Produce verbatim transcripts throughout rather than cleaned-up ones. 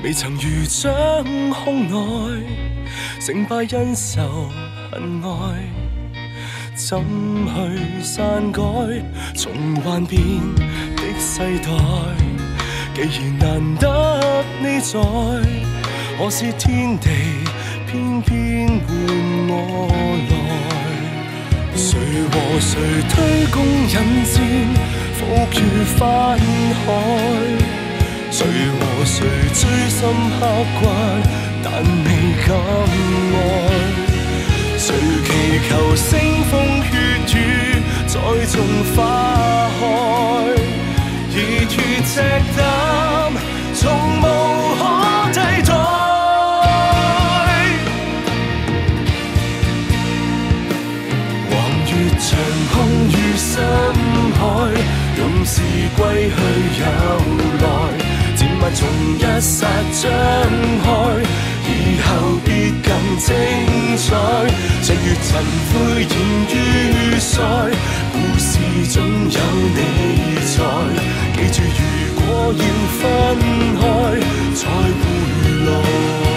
未曾如掌胸內，成敗因仇恨愛，怎去篡改從幻變的世代？既然難得你在，何是天地偏偏換我來？誰和誰推弓引箭，伏於翻海？誰和誰錐心刻骨，但未敢愛？誰祈求腥風血雨再種花開？熱血赤膽從無可替代。橫越長空與深海，勇士歸去有來。漸慢從一剎張開，以後必更精彩。日月塵灰現於腮，故事總有你在。記住，如果要分開，再回來。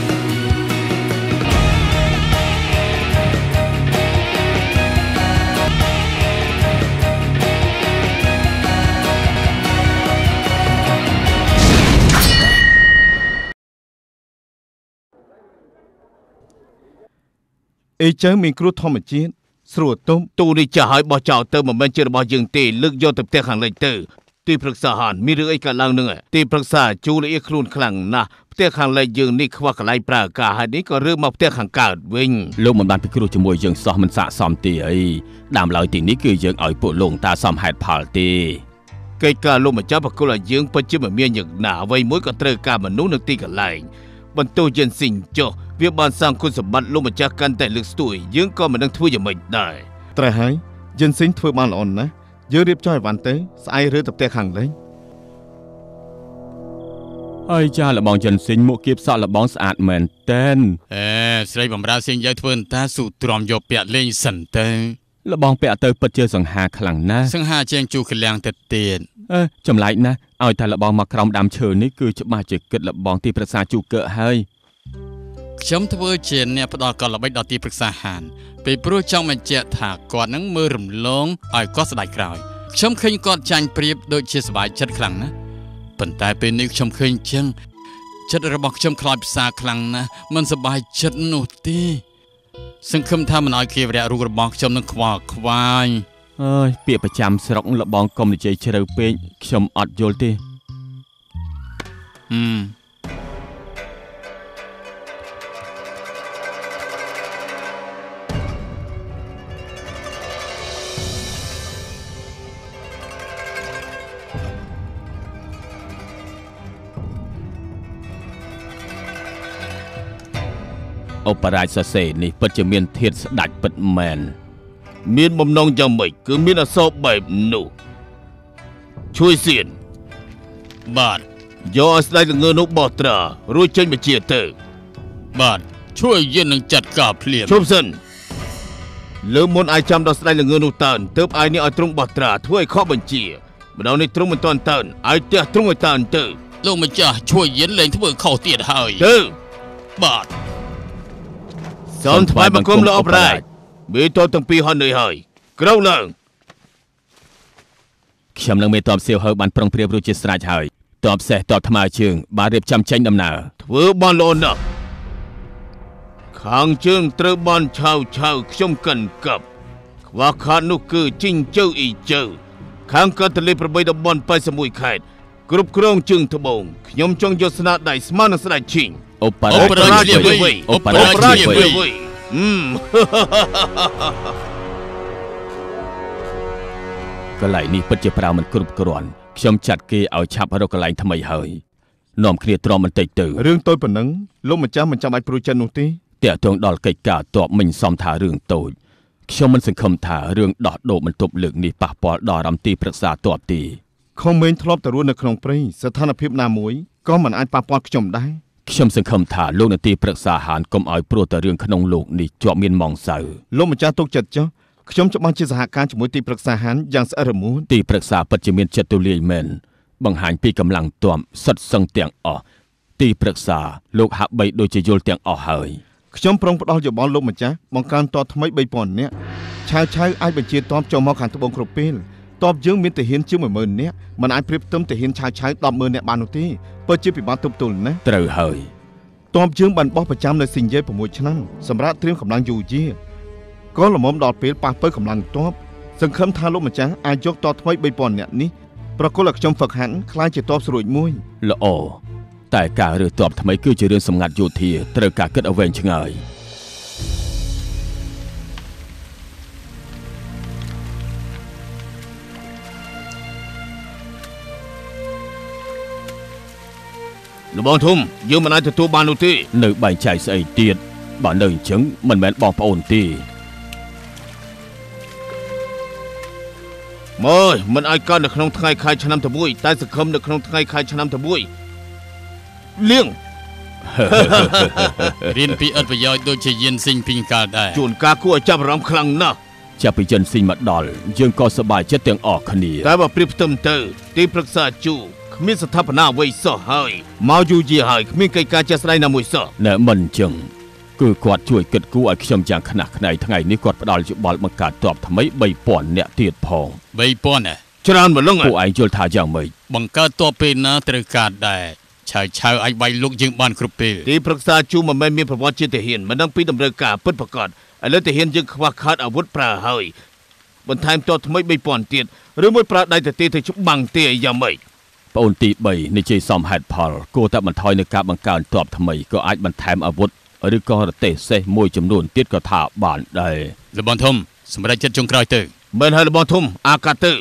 អេចឹងមានគ្រោះធម្មជាតិស្រួលទុំទូនេះចាស់ឲ្យបោះចោលទៅមិនមែនជារបស់យើងទេលើកយកទៅផ្ទះខាងលិចទៅទីប្រឹក្សាហានមានរឿងអីកើតឡើងនឹងទីប្រឹក្សាជូលអៀខ្លួនខ្លាំងណាស់ផ្ទះខាងលិចយើងនេះខ្វះកន្លែងប្រើការហើយនេះក៏រឿងមកផ្ទះខាងកើតវិញលោកមិនបានពិគ្រោះជាមួយយើងសោះមិនស័ក្តិសមទេអីដើមឡើយទីនេះគឺយើងឲ្យពួកលោកតាសមហេតុផលទេកិច្ចការលោកម្ចាស់បកគលឲ្យយើងពិតជាមិនមានយ៉ាងណាអ្វីមួយក៏ត្រូវការមនុស្សនៅទីកន្លែងបន្ទោយិនស៊ីងចុះវាបានសាងគុណសម្បត្តិលោកម្ចាស់កាន់តែលើកស្ទួយយើងក៏មិនដឹងធ្វើយ៉ាងម៉េចដែរត្រូវហើយយិនស៊ីងធ្វើបានល្អណាស់យើងរៀបចំឲ្យបានទៅស្អែករើទៅផ្ទះខាងលិចអើយចាលបងយិនស៊ីងមកគៀបសក់លបងស្អាតមែនតែនអេស្រីបំរើសៀងយើងធ្វើតាស៊ូទ្រាំយកពាក់លេងសិនទៅលបងពាក់ទៅពិតជាសង្ហាខ្លាំងណាស់សង្ហាជាងជូកលាំងទៅទៀតអើចម្លែកណាស់ឲ្យតែលបងមកក្រោមដើមឈើនេះគឺច្បាស់ជាគិតលបងទីប្រឹក្សាជូកកហើយខ្ញុំធ្វើជាអ្នកផ្ដល់កលល្បិចដល់ទីប្រឹក្សាហានពេលព្រោះចង់បញ្ជាក់ថាគាត់នឹងមើលរំលងឲ្យគាត់ស្ដាយក្រោយខ្ញុំឃើញគាត់ចាញ់ប្រៀបដូចជាសប្បាយចិត្តខ្លាំងណាស់ប៉ុន្តែពេលនេះខ្ញុំឃើញចឹងចិត្តរបស់ខ្ញុំខ្លោចផ្សាខ្លាំងណាស់មិនសប្បាយចិត្តនោះទេសង្ឃឹមថាមិនឲ្យគៀវរៈរូបរបស់ខ្ញុំនឹងខ្វល់ខ្វាយអើយពាក្យប្រចាំស្រុកលបងកុំនិយាយជ្រៅពេកខ្ញុំអត់យល់ទេហឹមអូបរាជសរសេរនេះពិតជាមានធាតុស្ដាច់ពិតមែនមានបំណងយ៉ាងម៉េចគឺមានអក្សរបែបនោះជួយសៀនបាទយកឲ្យស្ដេចល្ងើនោះបោះត្រារួចចេញបញ្ជាទៅបាទជួយយើងនឹងចាត់ការភ្លាមជុំសិនលើមុនអាយចាំដល់ស្ដេចល្ងើនោះតើនទើបអាយនេះឲ្យទ្រង់បោះត្រាធ្វើឲ្យខុសបញ្ជាម្ដងនេះទ្រង់មិនទាន់តើនអាយផ្ទះទ្រង់ឲ្យតើនទៅលោកម្ចាស់ជួយយើងលែងធ្វើខុសទៀតហើយទៅបាទសូមថ្វាយបង្គំលោកអបរាជមេតបទាំងពីរហត់នឿយហើយក្រោកឡើងខ្ញុំនឹងមេតបសៀវហើបានប្រុងប្រៀបរួចជាស្រេចហើយតបសេះតបថ្មើរជើងបានរៀបចំចេញដំណើរធ្វើបានល្អណាស់ខាងជើងត្រូវបានឆាវឆាវខ្ញុំកាន់កាប់ខ្វះខាតនោះគឺជីងជើអ៊ីជើខាងកាត់ទលេប្របីតំបន់ប៉ែសិបមួយខេត្តគ្រប់គ្រងជើងត្បូងខ្ញុំចង់យកស្នាដៃស្មើនឹងស្ដេចឈីងអូបរាជវិអូបរាជវិហឹមកន្លែងនេះពិតជាប្រើមិនគ្រប់គ្រាន់ខ្ញុំចាត់គេឲ្យឆាប់រកកន្លែងថ្មីហើយនាំគ្នាទ្រាំបន្តិចទៅរឿងតូចប៉ុណ្ណឹងលោកម្ចាស់មិនចាំបាច់ព្រួយចិត្តនោះទេតាក់ទងដល់កិច្ចការតបមិញសំថារឿងតូចខ្ញុំមិនសង្ឃឹមថារឿងដោះដូរបន្ទប់លើកនេះប៉ះពាល់ដល់រំទីប្រឹក្សាតបទេខំមែងធ្លាប់ទៅរស់នៅក្នុងព្រៃស្ថានភាពណាមួយក៏មិនអាចប៉ះពាល់ខ្ញុំដែរខ្ញុំសង្ឃឹមថាលោកនាទីប្រឹក្សាហានកុំឲ្យព្រោះតែរឿងក្នុងលោកនេះជាប់មានម៉ងសៅលោកម្ចាស់ទុកចិត្តចុះខ្ញុំច្បាស់ជាសហការជាមួយទីប្រឹក្សាហានយ៉ាងស្អិតរមួនទីប្រឹក្សាពិតជាមានចិត្តទូលាយមែនបង្ហាញពីកម្លាំងទ័ពសុទ្ធសឹងទាំងអស់ទីប្រឹក្សាលោកហាក់បីដូចជាយល់ទាំងអស់ហើយខ្ញុំប្រុងផ្ដល់យោបល់លោកម្ចាស់បង្កើនតបថ្មីបីពាន់នាក់ឆាវឆាវអាចបញ្ជាតបចូលមកខាងត្បូងគ្រប់ពេលតបយើងមានទាហានជាងមួយម៉ឺននាក់មិនអាចប្រៀបផ្ទឹមទាហានឆាវឆាវដប់ម៉ឺននាក់បាននោះទេពិតជាពិបាកទប់ទល់ណាត្រូវហើយតបយើងបានបោះប្រចាំនៅស៊ីញ៉េ6ឆ្នាំសម្រាប់ត្រៀមកម្លាំងយូជាក៏ល្មមដល់ពេលប៉ះពើកម្លាំងតបសង្ឃឹមថាលោកម្ចាស់អាចយកតបថ្មីបីពាន់នាក់នេះប្រគល់ឲ្យខ្ញុំហ្វឹកហាត់ខ្លាចជាតបស្រួចមួយល្អតែការរើតបថ្មីគឺជារឿងសម្ងាត់យោធាត្រូវការគិតឲ្យវែងឆ្ងាយលោកបងធំយើងមិនអាចទទួលបាននោះទេនៅបែងចែកស្អីទៀតបើនៅអញ្ចឹងមិនមែនបងប្អូនទេមើលមិនអាចកើតនៅក្នុងថ្ងៃខែឆ្នាំទីមួយតែសង្ឃឹមនៅក្នុងថ្ងៃខែឆ្នាំទីមួយលៀងរៀនពីឥតប្រយោជន៍ដូចជាយានស៊ីងពីកាលដែរជួនកាលគួរឲ្យចាប់អារម្មណ៍ខ្លាំងណាស់ចាប់ពីយានស៊ីងមកដល់យើងក៏សប្បាយចិត្តទាំងអស់គ្នាតែបើប្រៀបផ្ទឹមទៅទីប្រឹក្សាជូគ្មានស្ថាបនាអ្វីសោះហើយមកយូរយារហើយគ្មានកិច្ចការជាក់ស្ដែងណាមួយសោះណែមិនអញ្ចឹងគឺគាត់ជួយគិតគូរឲ្យខ្ញុំយ៉ាងខ្នះខ្នែងថ្ងៃនេះគាត់ផ្ដល់យោបល់បង្កើតទ័ពថ្មីបីពាន់នាក់ទៀតផងបីពាន់ហ៎ច្រើនម្លឹងពួកឯងយល់ថាយ៉ាងម៉េចបង្កើតទ័ពពេលណាត្រូវការដែរឆៅឆៅអាចវាយលុកយើងបានគ្រប់ពេលទីប្រឹក្សាជូមិនមែនមានប្រវត្តិជាទាហានមិនដឹងពីតម្រូវការពិតប្រាកដឥឡូវទាហានយើងខ្វះខាតអាវុធប្រើហើយបន្ថែមទ័ពថ្មីបីពាន់ទៀតឬមួយប្រើដៃទៅទេទៅច្បាំងទេយ៉ាងម៉េចប្អូនទីបីនិយាយសមហេតុផលគួរតែបន្ថយនៅការបង្កើនទ័ពថ្មីក៏អាចបន្ថែមអាវុធឬក៏រទេះសេះមួយចំនួនទៀតក៏ថាបានដែរលបងធំសម្រាប់ចិត្តចុងក្រោយទៅមិនហើយលបងធំអាកាទៅ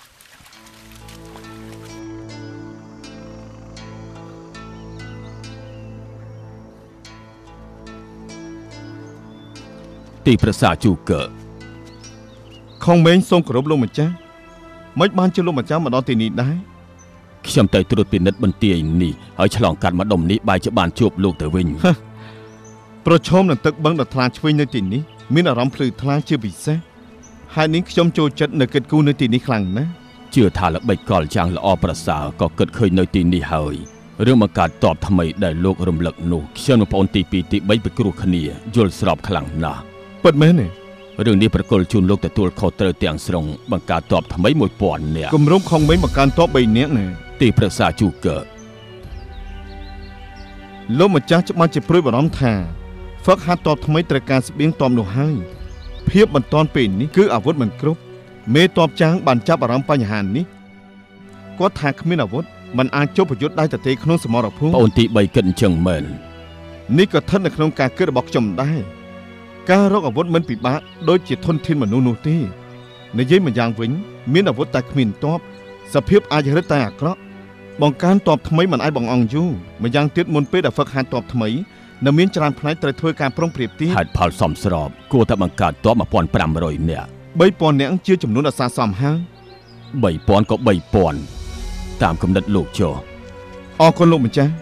ទីប្រឹក្សាជូកឺខុងម៉េងសូមគោរពលោកម្ចាស់មិនបានជាលោកម្ចាស់មកដល់ទីនេះដែរខ្ញុំទៅត្រួតពិនិត្យបន្ទាយនេះហើយឆ្លងកាត់មកដុំនេះបែរជាបានជួបលោកទៅវិញប្រឈមនឹងទឹកបឹងដ៏ថ្លាឆ្វេងនៅទីនេះមានអារម្មណ៍ភ្លឺថ្លាជាពិសេសហើយនេះខ្ញុំចូលចិត្តនៅគិតគូរនៅទីនេះខ្លាំងណាស់ជឿថាល្បិចកលយ៉ាងល្អប្រសើរក៏គិតឃើញនៅទីនេះហើយរឿងបង្កើតតបថ្មីដែលលោករំលឹកនោះខ្ញុំនិងប្អូនទីពីរទីបីពិគ្រោះគ្នាយល់ស្របខ្លាំងណាស់ពិតមែនទេរឿងនេះប្រគល់ជូនលោកទទួលខុសត្រូវទាំងស្រុងបង្កើតតបថ្មីមួយពាន់នាក់គម្រោងខុងម៉េងបង្កើតតបបីនាក់ណាទីប្រឹក្សាជូកឺលោកម្ចាស់ច្បាស់ជាព្រួយបារម្ភថាហ្វឹកហាត់តបថ្មីត្រូវការស្បៀងតបនោះហើយភាពបន្ទាន់ពេលនេះគឺអាវុធមិនគ្រប់មេតបចាងបានចាប់អារម្មណ៍បញ្ហានេះគាត់ថាគ្មានអាវុធมันអាចជប់ប្រយុទ្ធដៃទទេក្នុងសមរភូមិប្អូនទីបីគិតអញ្ចឹងមែននេះក៏ស្ថិតនៅក្នុងការគិតរបស់ខ្ញុំដែរការរកអាវុធមិនពិបាកដូចជាធនធានមនុស្សនោះទេនិយាយម្យ៉ាងវិញមានអាវុធតែគ្មានតបសភាពអាចរឹតតែអាក្រក់បង្កើនតបថ្មីមិនអាចបង្អង់យូរម្យ៉ាងទៀតមុនពេលដែលហ្វឹកហាត់តបថ្មីនៅមានច្រើនផ្នែកត្រូវធ្វើការប្រុងប្រៀបទៀតហេតុផលសមស្របគួរតែបង្កើតតបmột nghìn năm trămនាក់បីពាន់នាក់ជាចំនួនដ៏ស័ក្តិសមហើយបីពាន់ក៏បីពាន់តាមគំនិតលោកចុះអរគុណលោកម្ចាស់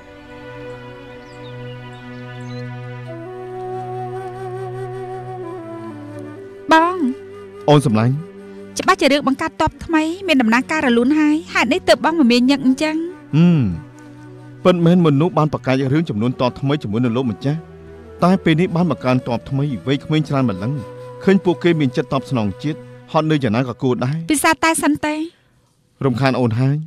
បងអូនសម្លាញ់ច្បាស់ជារឿងបង្កើតតបថ្មីមានដំណើរការរលូនហើយហេតុនេះទើបបងមិនមានញឹកអញ្ចឹងហឹមពិតមែនមនុស្សបានបង្កើតរឿងចំនួនតបថ្មីជាមួយនឹងលោកម្ចាស់តែពេលនេះបានបង្កើនតបថ្មីវ័យក្មេងច្រើនម្លឹងឃើញពួកគេមានចិត្តតបស្នងជាតិហត់នៅយ៉ាងណាក៏គួរដែរពិសាតែសិនទេរំខានអូនហើយ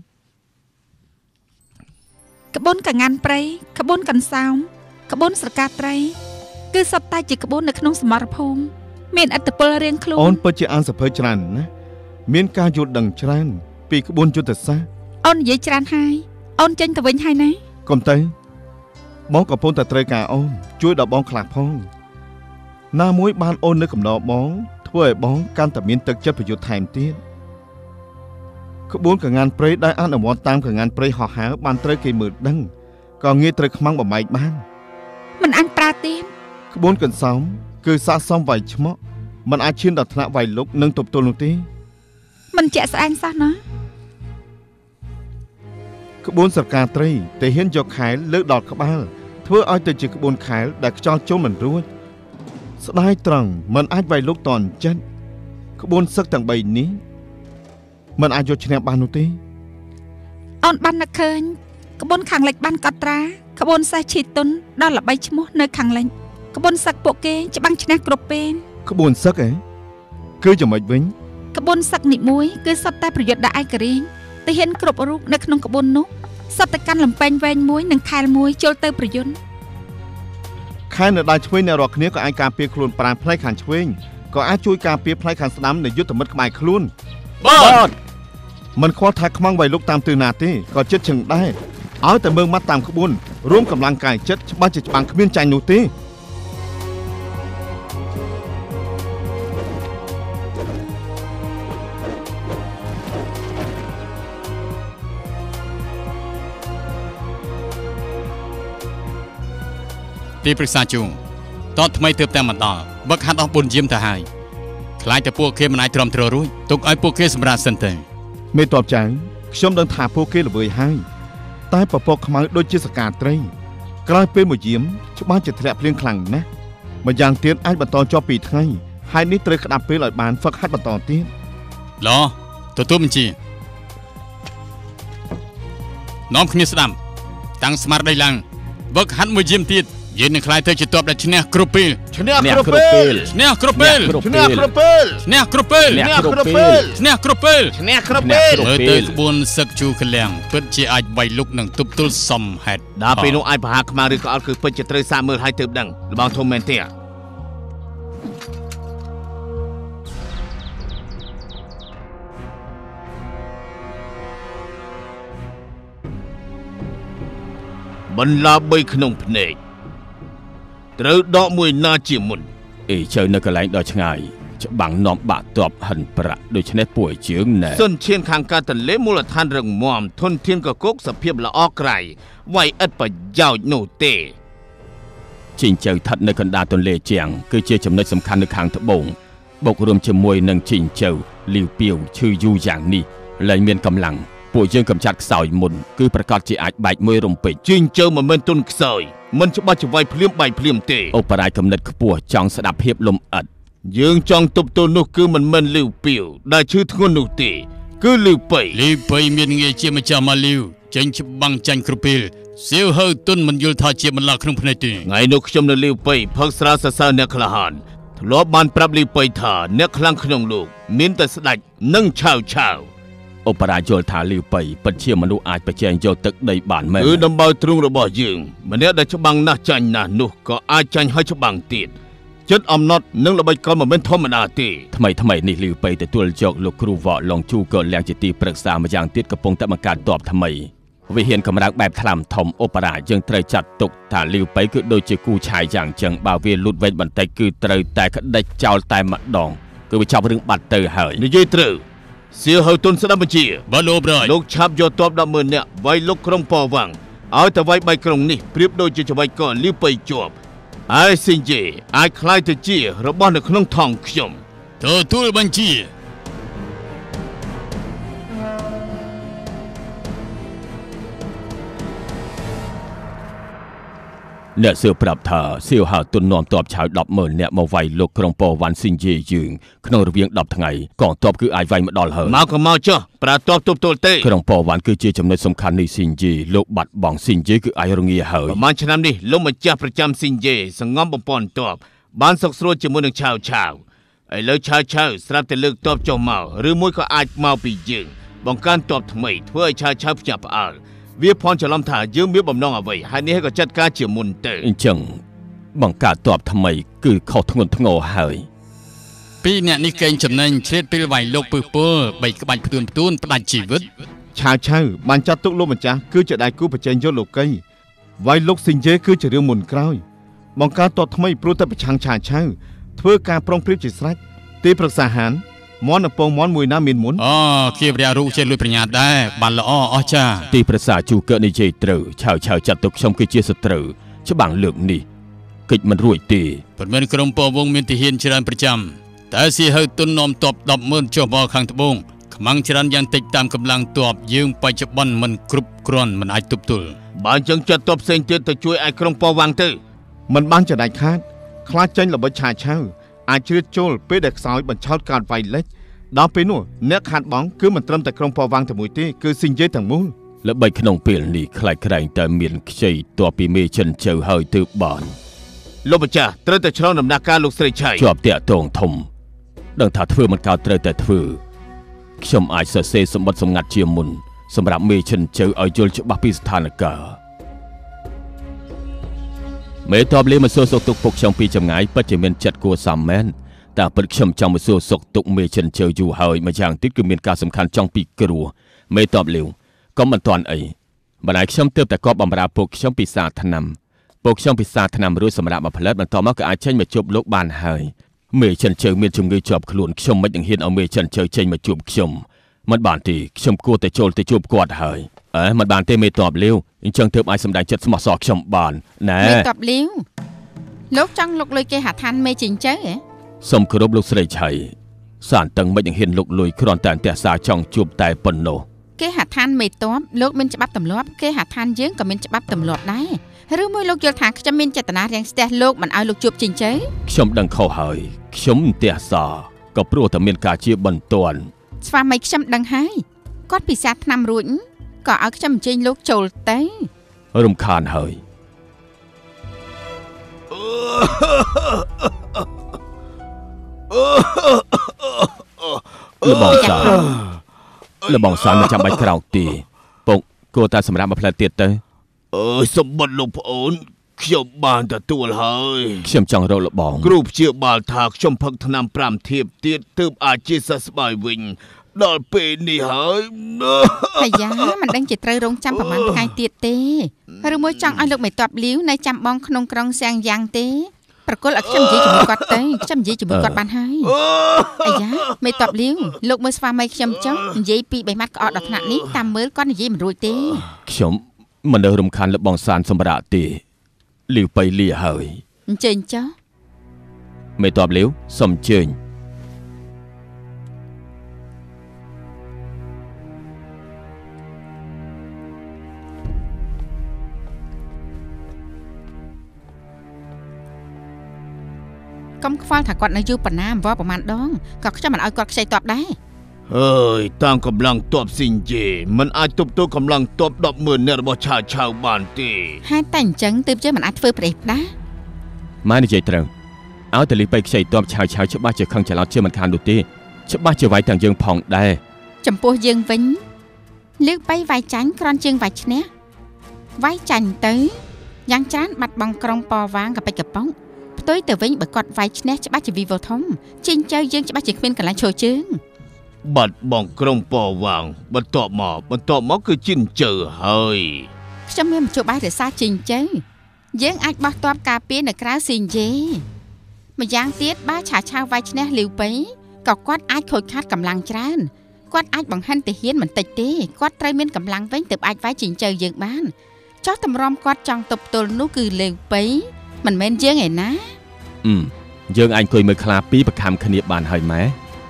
ក្បួនកងាន់ព្រៃក្បួនកន្សោមក្បួនស្រកាត្រីគឺសុទ្ធតែជាក្បួននៅក្នុងសមរភូមិមានឥទ្ធិពលរៀងខ្លួនអូនពិតជាអានសភើច្រើនណាមានការយល់ដឹងច្រើនពីក្បួនយុទ្ធសាស្ត្រអូននិយាយច្រើនហើយអូនចេញទៅវិញហើយណាកុំទៅបងកំពុងតែត្រូវការអូនជួយដល់បងខ្លះផងណាមួយបានអូននៅកំណត់បងធ្វើឲ្យបងកាន់តែមានទឹកចិត្តប្រយុទ្ធថែមទៀតក្បួនកងាន់ព្រៃដែលអនុវត្តតាមកងាន់ព្រៃហោះហើរបានត្រូវគេមើលដឹងក៏ងាយត្រូវខ្មាំងបំបែកបានមិនអញប្រើទៀតក្បួនកន្សោមគឺស័ក្តិសមវាយឆ្មក់มันអាចឈានដល់ថ្នាក់វាយលុកនិងទប់ទល់នោះទេមិនជាក់ស្ដែងសោះណាក្បួនស្រកាត្រីតែហ៊ានយកខែលលើកដល់ក្បាលធ្វើឲ្យទៅជាក្បួនខែលដែលខ្យល់ចូលមិនរួចស្ដាយត្រង់มันអាចវាយលុកតនចិត្តក្បួនសឹកទាំងបីនេះมันអាចយកឈ្នះបាននោះទេអូនបាននឹកឃើញក្បួនខាងលិចបានកត់ត្រាក្បួនសេះឈីតុនដល់ល្បីឈ្មោះនៅខាងលិចក្បួនសឹកពួកគេច្បាំងឈ្នះគ្រប់ពេលក្បួនសឹកអីគឺយ៉ាងម៉េចវិញក្បួនសឹកនីមួយគឺសុទ្ធតែប្រយុទ្ធដាក់ឯករាជ្យទាហានគ្រប់រូបនៅក្នុងក្បួននោះសុទ្ធតែកាន់លំពេងវែងមួយនិងខែលមួយចូលទៅប្រយុទ្ធខែលនៅដៃឆ្វេងអ្នករាល់គ្នាក៏អាចការពារខ្លួនប្រាណផ្នែកខាងឆ្វេងក៏អាចជួយការពារផ្នែកខាងស្ដាំនៃយុទ្ធមិត្តក្បែរខ្លួនបាទមិនខ្វល់ថាខ្មាំងវាយលុកតាមទិសណាទេក៏ចិត្តជឹងដែរឲ្យតែមើងម៉ាត់តាមក្បួនរួមកម្លាំងកាយចិត្តច្បាស់ជាច្បាំងគ្មានចាញ់នោះទេទីប្រឹក្សាជួងតតថ្មីទើបតែមកដល់បឹកហាត់អស់បុណ្យយាមទៅហើយខ្លាចតែពួកគេមិនអាចទ្រាំទ្ររួចទុកឲ្យពួកគេសម្រាប់សិនទៅមេតបចៅខ្ញុំដឹងថាពួកគេល្វើយហើយតែពពកខ្មៅដូចជាសកាត្រីក្រោយពេលមួយយាមច្បាស់ជាធ្លាក់ភ្លៀងខ្លាំងណាស់ម្យ៉ាងទៀតអាចបន្តជាប់ពីរថ្ងៃហើយនេះត្រូវក្តាប់ពេលឲ្យបានហ្វឹកហាត់បន្តទៀតឡោទទួលបញ្ជានាំគ្នាស្ដាប់តាំងស្មារតីឡើងវឹកហាត់មួយយាមទៀតយើងនឹងខ្លាយទៅជាទ័ពដែលឈ្នះគ្រប់ពេលឈ្នះគ្រប់ពេលឈ្នះគ្រប់ពេលឈ្នះគ្រប់ពេលឈ្នះគ្រប់ពេលឈ្នះគ្រប់ពេលឈ្នះគ្រប់ពេលឈ្នះគ្រប់ពេលមើលទៅក្បួនសឹកជូកលាំងពិតជាអាចវាយលុកនឹងទប់ទល់សមហេតុដល់ពេលនោះអាចប្រហារខ្មាំងឬក៏អត់គឺពិតជាត្រូវសាកមើលឲ្យទើបដឹងលបងធំមែនទេបន្លាបីក្នុងភ្នែកត្រូវដកមួយណាជាមុនអេជើនៅកន្លែងដ៏ឆ្ងាយច្បាំងនាំបាក់ទ័ពហិនប្រាក់ដូច្នេះពួកជើងណែសុនឈានខាងការទន្លេមូលដ្ឋានរឹងមាំធនធានកកុកសភាពល្អក្រៃវាយឥតប្រយោជន៍នោះទេជីងជើស្ថិតនៅកណ្ដាលទន្លេជាងគឺជាចំណុចសំខាន់នៅខាងត្បូងបូករួមជាមួយនឹងជីងជើលីវពាវឈឺយូរយ៉ាងនេះលែងមានកម្លាំងពួកយើងកំចាត់ខ្សោយមុនគឺប្រកាសជាអាចបែកមួយរំពេចជីងជើមិនមែនទុនខ្សោយមិនច្បាស់ជាវាយភ្លាមបែកភ្លាមទេអូបរ៉ាយកំណត់ខ្ពស់ចង់ស្ដាប់ភាពលំអិតយើងចង់ទប់ទល់នោះគឺមិនមែនលីវពាវដែលឈឺធ្ងន់នោះទេគឺលីវប៉ៃលីវប៉ៃមានងារជាម្ចាស់ម៉ាលីវចេញច្បាំងចាញ់គ្រប់ពេលសៀវហើទុនមិនយល់ថាជាបន្លាក្នុងភ្នែកទេថ្ងៃនោះខ្ញុំនៅលីវប៉ៃផឹកស្រាសរសើរអ្នកក្លាហានធ្លាប់បានប្រាប់លីវប៉ៃថាអ្នកខ្លាំងក្នុងលោកមានតែស្ដេចនិងឆាវឆាវអូបរ៉ាយល់ថាលីវប៉ៃពិតជាមនុស្សអាចប្រជែងយកទឹកដីបានមែនគឺដំបៅទ្រូងរបស់យើងម្នាក់ដែលច្បាំងណាស់ចាញ់ណាស់នោះក៏អាចចាញ់ឲ្យច្បាំងទៀតចិត្តអំណត់និងល្បិចកលមិនមែនធម្មតាទេថ្មីថ្មីនេះលីវប៉ៃទទួលយកលោកគ្រូវ៉ឡងជូក៏លៀងជាទីប្រឹក្សាម្យ៉ាងទៀតកំពុងតែបង្កើតទ័ពថ្មីវិហានកម្លាំងបែបថ្លាមធំអូបរ៉ាយើងត្រូវចាត់ទុកថាលីវប៉ៃគឺដូចជាគូឆាយយ៉ាងចឹងបើវាលូតវែងបន្តិចគឺត្រូវតែក្តិចចោលតែម្ដងគឺវាចាប់រឿងបាត់ទៅហើយនិយាយត្រូវសៀវហើទុនស្ដាប់បញ្ជាបាទលោកប្រយលោកឆាប់យកទ័ព ដប់ម៉ឺន នាក់វាយលុកក្រុងប៉វាំងឲ្យតែវាយបៃក្រុងនេះប្រៀបដូចជាច្បៃកលីវប៉ៃជាប់ហើយស៊ីនយេអាចខ្លាយទៅជារបស់នៅក្នុងថងខ្ញុំទទួលបញ្ជាអ្នកសើប្រាប់ថាសៀវហើទុននាំទ័ពឆៅ ដប់ម៉ឺន នាក់មកវាយលុកក្រុងប៉វ៉ាន់ស៊ីនយេយើងក្នុងរវាងដប់ថ្ងៃកងទ័ពគឺអាចវាយមកដល់ហើយមកក៏មកចុះប្រើទ័ពទប់ទល់ទេក្រុងប៉វ៉ាន់គឺជាចំណុចសំខាន់នៃស៊ីនយេលោកបាត់បង់ស៊ីនយេគឺអាចរងាហើយប្រហែលឆ្នាំនេះលោកម្ចាស់ប្រចាំស៊ីនយេសងំបំពន់ទ័ពបានសុកស្រួលជាមួយនឹងឆាវឆាវឥឡូវឆាវឆាវស្រាប់តែលើកទ័ពចុះមកឬមួយក៏អាចមកពីយើងបង្កើនទ័ពថ្មីធ្វើឲ្យឆាវឆាវភ្ញាក់ផ្អើលវាភ័ន្តច្រឡំថាយើងមានបំណងអ្វីហើយនេះក៏ចាត់ការជាមុនទៅអញ្ចឹងបង្កើតទ័ពថ្មីគឺខុសធ្ងន់ធ្ងរហើយពីរអ្នកនេះកេងចំណេញឆ្លៀតពេលវាយលោកពឹសពលបីក្បាច់ផ្ទួនផ្ទួនផ្ដាច់ជីវិតឆាវឆាវបានចាត់ទុកលោកម្ចាស់គឺជាដៃគូប្រជែងយកលោកីវាយលោកស៊ីនយេគឺជារឿងមុនក្រោយបង្កើតទ័ពថ្មីព្រោះតែប្រឆាំងឆាវឆាវធ្វើការប្រុងប្រៀបជាស្រេចទីប្រឹក្សាហានមន់ពងមន់មួយណាមានមុនអូគៀវរៈរូចេះលួចប្រញាប់ដែរបានល្អអស្ចារ្យទីប្រឹក្សាជូកើនិយាយត្រូវឆាវឆាវចាត់ទុកខ្ញុំគឺជាសត្រូវច្បាំងលើកនេះកិច្ចមិនរួចទេប៉ុន្មានក្រុមពវងមានទាហានច្រើនប្រចាំតែសៀវហើទុននាំទ័ព ដប់ម៉ឺន ចុះមកខាងត្បូងខ្មាំងច្រើនយ៉ាងតិចតាមកម្លាំងទ័ពយើងបច្ចុប្បន្នមិនគ្រប់គ្រាន់មិនអាចទប់ទល់បើអញ្ចឹងចាត់ទ័ពផ្សេងទៀតទៅជួយឲ្យក្រុងប៉វ៉ាន់ទៅមិនបានចដាច់ខាតខ្លាចចេញល្បិចឆាវឆាវអាចជ្រៀតចូលពេលដែលខ្សោយបញ្ឆោតការវាយលិចដល់ពេលនោះអ្នកខាត់បងគឺមិនត្រឹមតែក្រុងប៉វ៉ាន់តែមួយទេគឺស៊ីនយេទាំងមូលและใบขนมเปลี่ยนนี่คล้ายคล้ายแต่เมียนใจตัวปีเมชันเจอเฮยตืบบานលោកម្ចាស់ត្រូវតែឆ្លងដំណាក់កាលលោកស្រីឆៃជាប់តាក់ទងធំដឹងថាធ្វើមិនកើតត្រូវតែធ្វើខ្ញុំអាចសរសេរសម្បត្តិសម្ងាត់ជាមុនសម្រាប់មេឈិនជើឲ្យយល់ច្បាស់ពីស្ថានភាពមេតបលេមកសួរសុខទុក្ខពុកខ្ញុំពីចម្ងាយពិតជាមានចិត្តគួរសមមែនតែពិតខ្ញុំចង់មកសួរសុខទុក្ខមេឈិនជើយូរហើយម្យ៉ាងទៀតគឺមានការសំខាន់ចង់ពីគ្រោះមេតបលេក៏មិនតាន់អីម្ដាយខ្ញុំទើបតែកប់បំរើពុកខ្ញុំពីសាថ្នាំពុកខ្ញុំពិសាថ្នាំរួចសម្រាប់មកផលិតបន្តមកក៏អាចចេញមកជួបលោកបានហើយមេចិនជើមានជំងឺជាប់ខ្លួនខ្ញុំមិននឹងហ៊ានឲ្យមេចិនជើចេញមកជួបខ្ញុំមិនបានទេខ្ញុំគួរតែចូលទៅជួបគាត់ហើយអើមិនបានទេមេតបលាវអញ្ចឹងទើបអាចសម្ដែងចិត្តស្មោះសរខ្ញុំបានណែមេតបលាវលោកចង់លុកលុយគេហដ្ឋានមេចិនជើហ៎សូមគោរពលោកស្រីឆៃសានតឹងមិននឹងហ៊ានលុកលុយគ្រាន់តែអន្តរសាចង់ជួបតែប៉ុណ្ណោះគេហដ្ឋានមេតបលោកមានច្បាប់ទម្លាប់គេហដ្ឋានយើងក៏មានច្បាប់ទម្លាប់ដែរឬមួយលោកយល់ថាខ្ញុំមានចេតនារាំងស្ទះលោកមិនឲ្យលោកជួបចិញ្ចើខ្ញុំដឹងខុសហើយខ្ញុំទះសាក៏ព្រោះតែមានការជាបន្ទាន់ស្វាមីខ្ញុំដឹងហើយគាត់ពិសាថ្នាំរួចក៏ឲ្យខ្ញុំអញ្ជើញលោកចូលទៅរំខានហើយលបងសាលបងសាមិនចាំបាច់ក្រោកទេពុកគួរតែសម្រាប់មកផ្លែទៀតទៅអើយសម្បត្តិលោកប្អូនខ្ញុំបានទទួលហើយខ្ញុំចង់រកលបងគ្រូព្យាបាលថាខ្ញុំផឹកថ្នាំប្រាំធៀបទៀតទើបអាចជាសះស្បើយវិញដល់ពេលនេះហើយអាយ៉ាមិនដឹងជាត្រូវរងចាំប្រហែលថ្ងៃទៀតទេឬមួយចង់ឲ្យលោកមេតបលាវនៅចាំបងក្នុងក្រុងសៀងយ៉ាងទេប្រគល់ឲ្យខ្ញុំនិយាយជាមួយគាត់ទៅខ្ញុំនិយាយជាមួយគាត់បានហើយអាយ៉ាមេតបលាវលោកមើលស្វាមីខ្ញុំចុះនិយាយពីបីម៉ាត់ក្អកដល់ថ្នាក់នេះតាមមើលគាត់និយាយមិនរួចទេខ្ញុំមិននៅរំខានលបងសានសម្រាប់ទេលាវបៃលាហើយអញ្ជើញចុះមេតបលាវសូមអញ្ជើញកុំខ្វល់ថាគាត់នៅយូរប៉ុណ្ណាអង្វរប្រហែលដងក៏ខ្ញុំមិនឲ្យគាត់ខ្ចីតបដែរអើយតាមកម្លាំងទ័ពស៊ីនយេមិនអាចទប់ទល់កម្លាំងទ័ព ដប់ម៉ឺន នាក់របស់ឆាឆៅបានទេហេតុតែអញ្ចឹងទើបយើងមិនអាចធ្វើប្រេះផ្ដាស់ម៉ែនិយាយត្រូវឲ្យតលីបៃខ្ចីទ័ពឆៅឆៅច្បាស់ជាខឹងច្រឡោតជាមិនខាននោះទេច្បាស់ជាវាយទាំងយើងផងដែរចំពោះយើងវិញលើកបីវាយចាញ់ក្រនជើងវាយឈ្នះវាយចាញ់ទៅយ៉ាងច្រើនបាត់បង់ក្រុងប៉វាងកប៉ិចកប៉ុងផ្ទុយទៅវិញបើគាត់វាយឈ្នះច្បាស់ជាវីវធំជីងចៅយើងច្បាស់ជាគ្មានកន្លែងឈរជើងបាត់បង់ក្រុងប៉វាងបន្ទាប់មកបន្ទាប់មកគឺជីនជើហើយខ្ញុំមានមជ្ឈបាយរសាជីងជើយើងអាចបោះទ័ពការពារនៅក្រៅស៊ីនយេម្យ៉ាងទៀតបើឆាឆាវវាយឈ្នះលីវបៃក៏គាត់អាចខូចខាតកម្លាំងច្រើនគាត់អាចបង្ហិនទាហានមិនតិចទេគាត់ត្រូវមានកម្លាំងវិញទើបអាចវាយជីងជើយើងបានចោះតម្រាំគាត់ចង់ទប់ទល់នោះគឺលីវបៃមិនមែនយើងឯណាអឺយើងអាចអង្គុយមើលខ្លាពីរប្រខំគ្នាបានហើយម៉ែ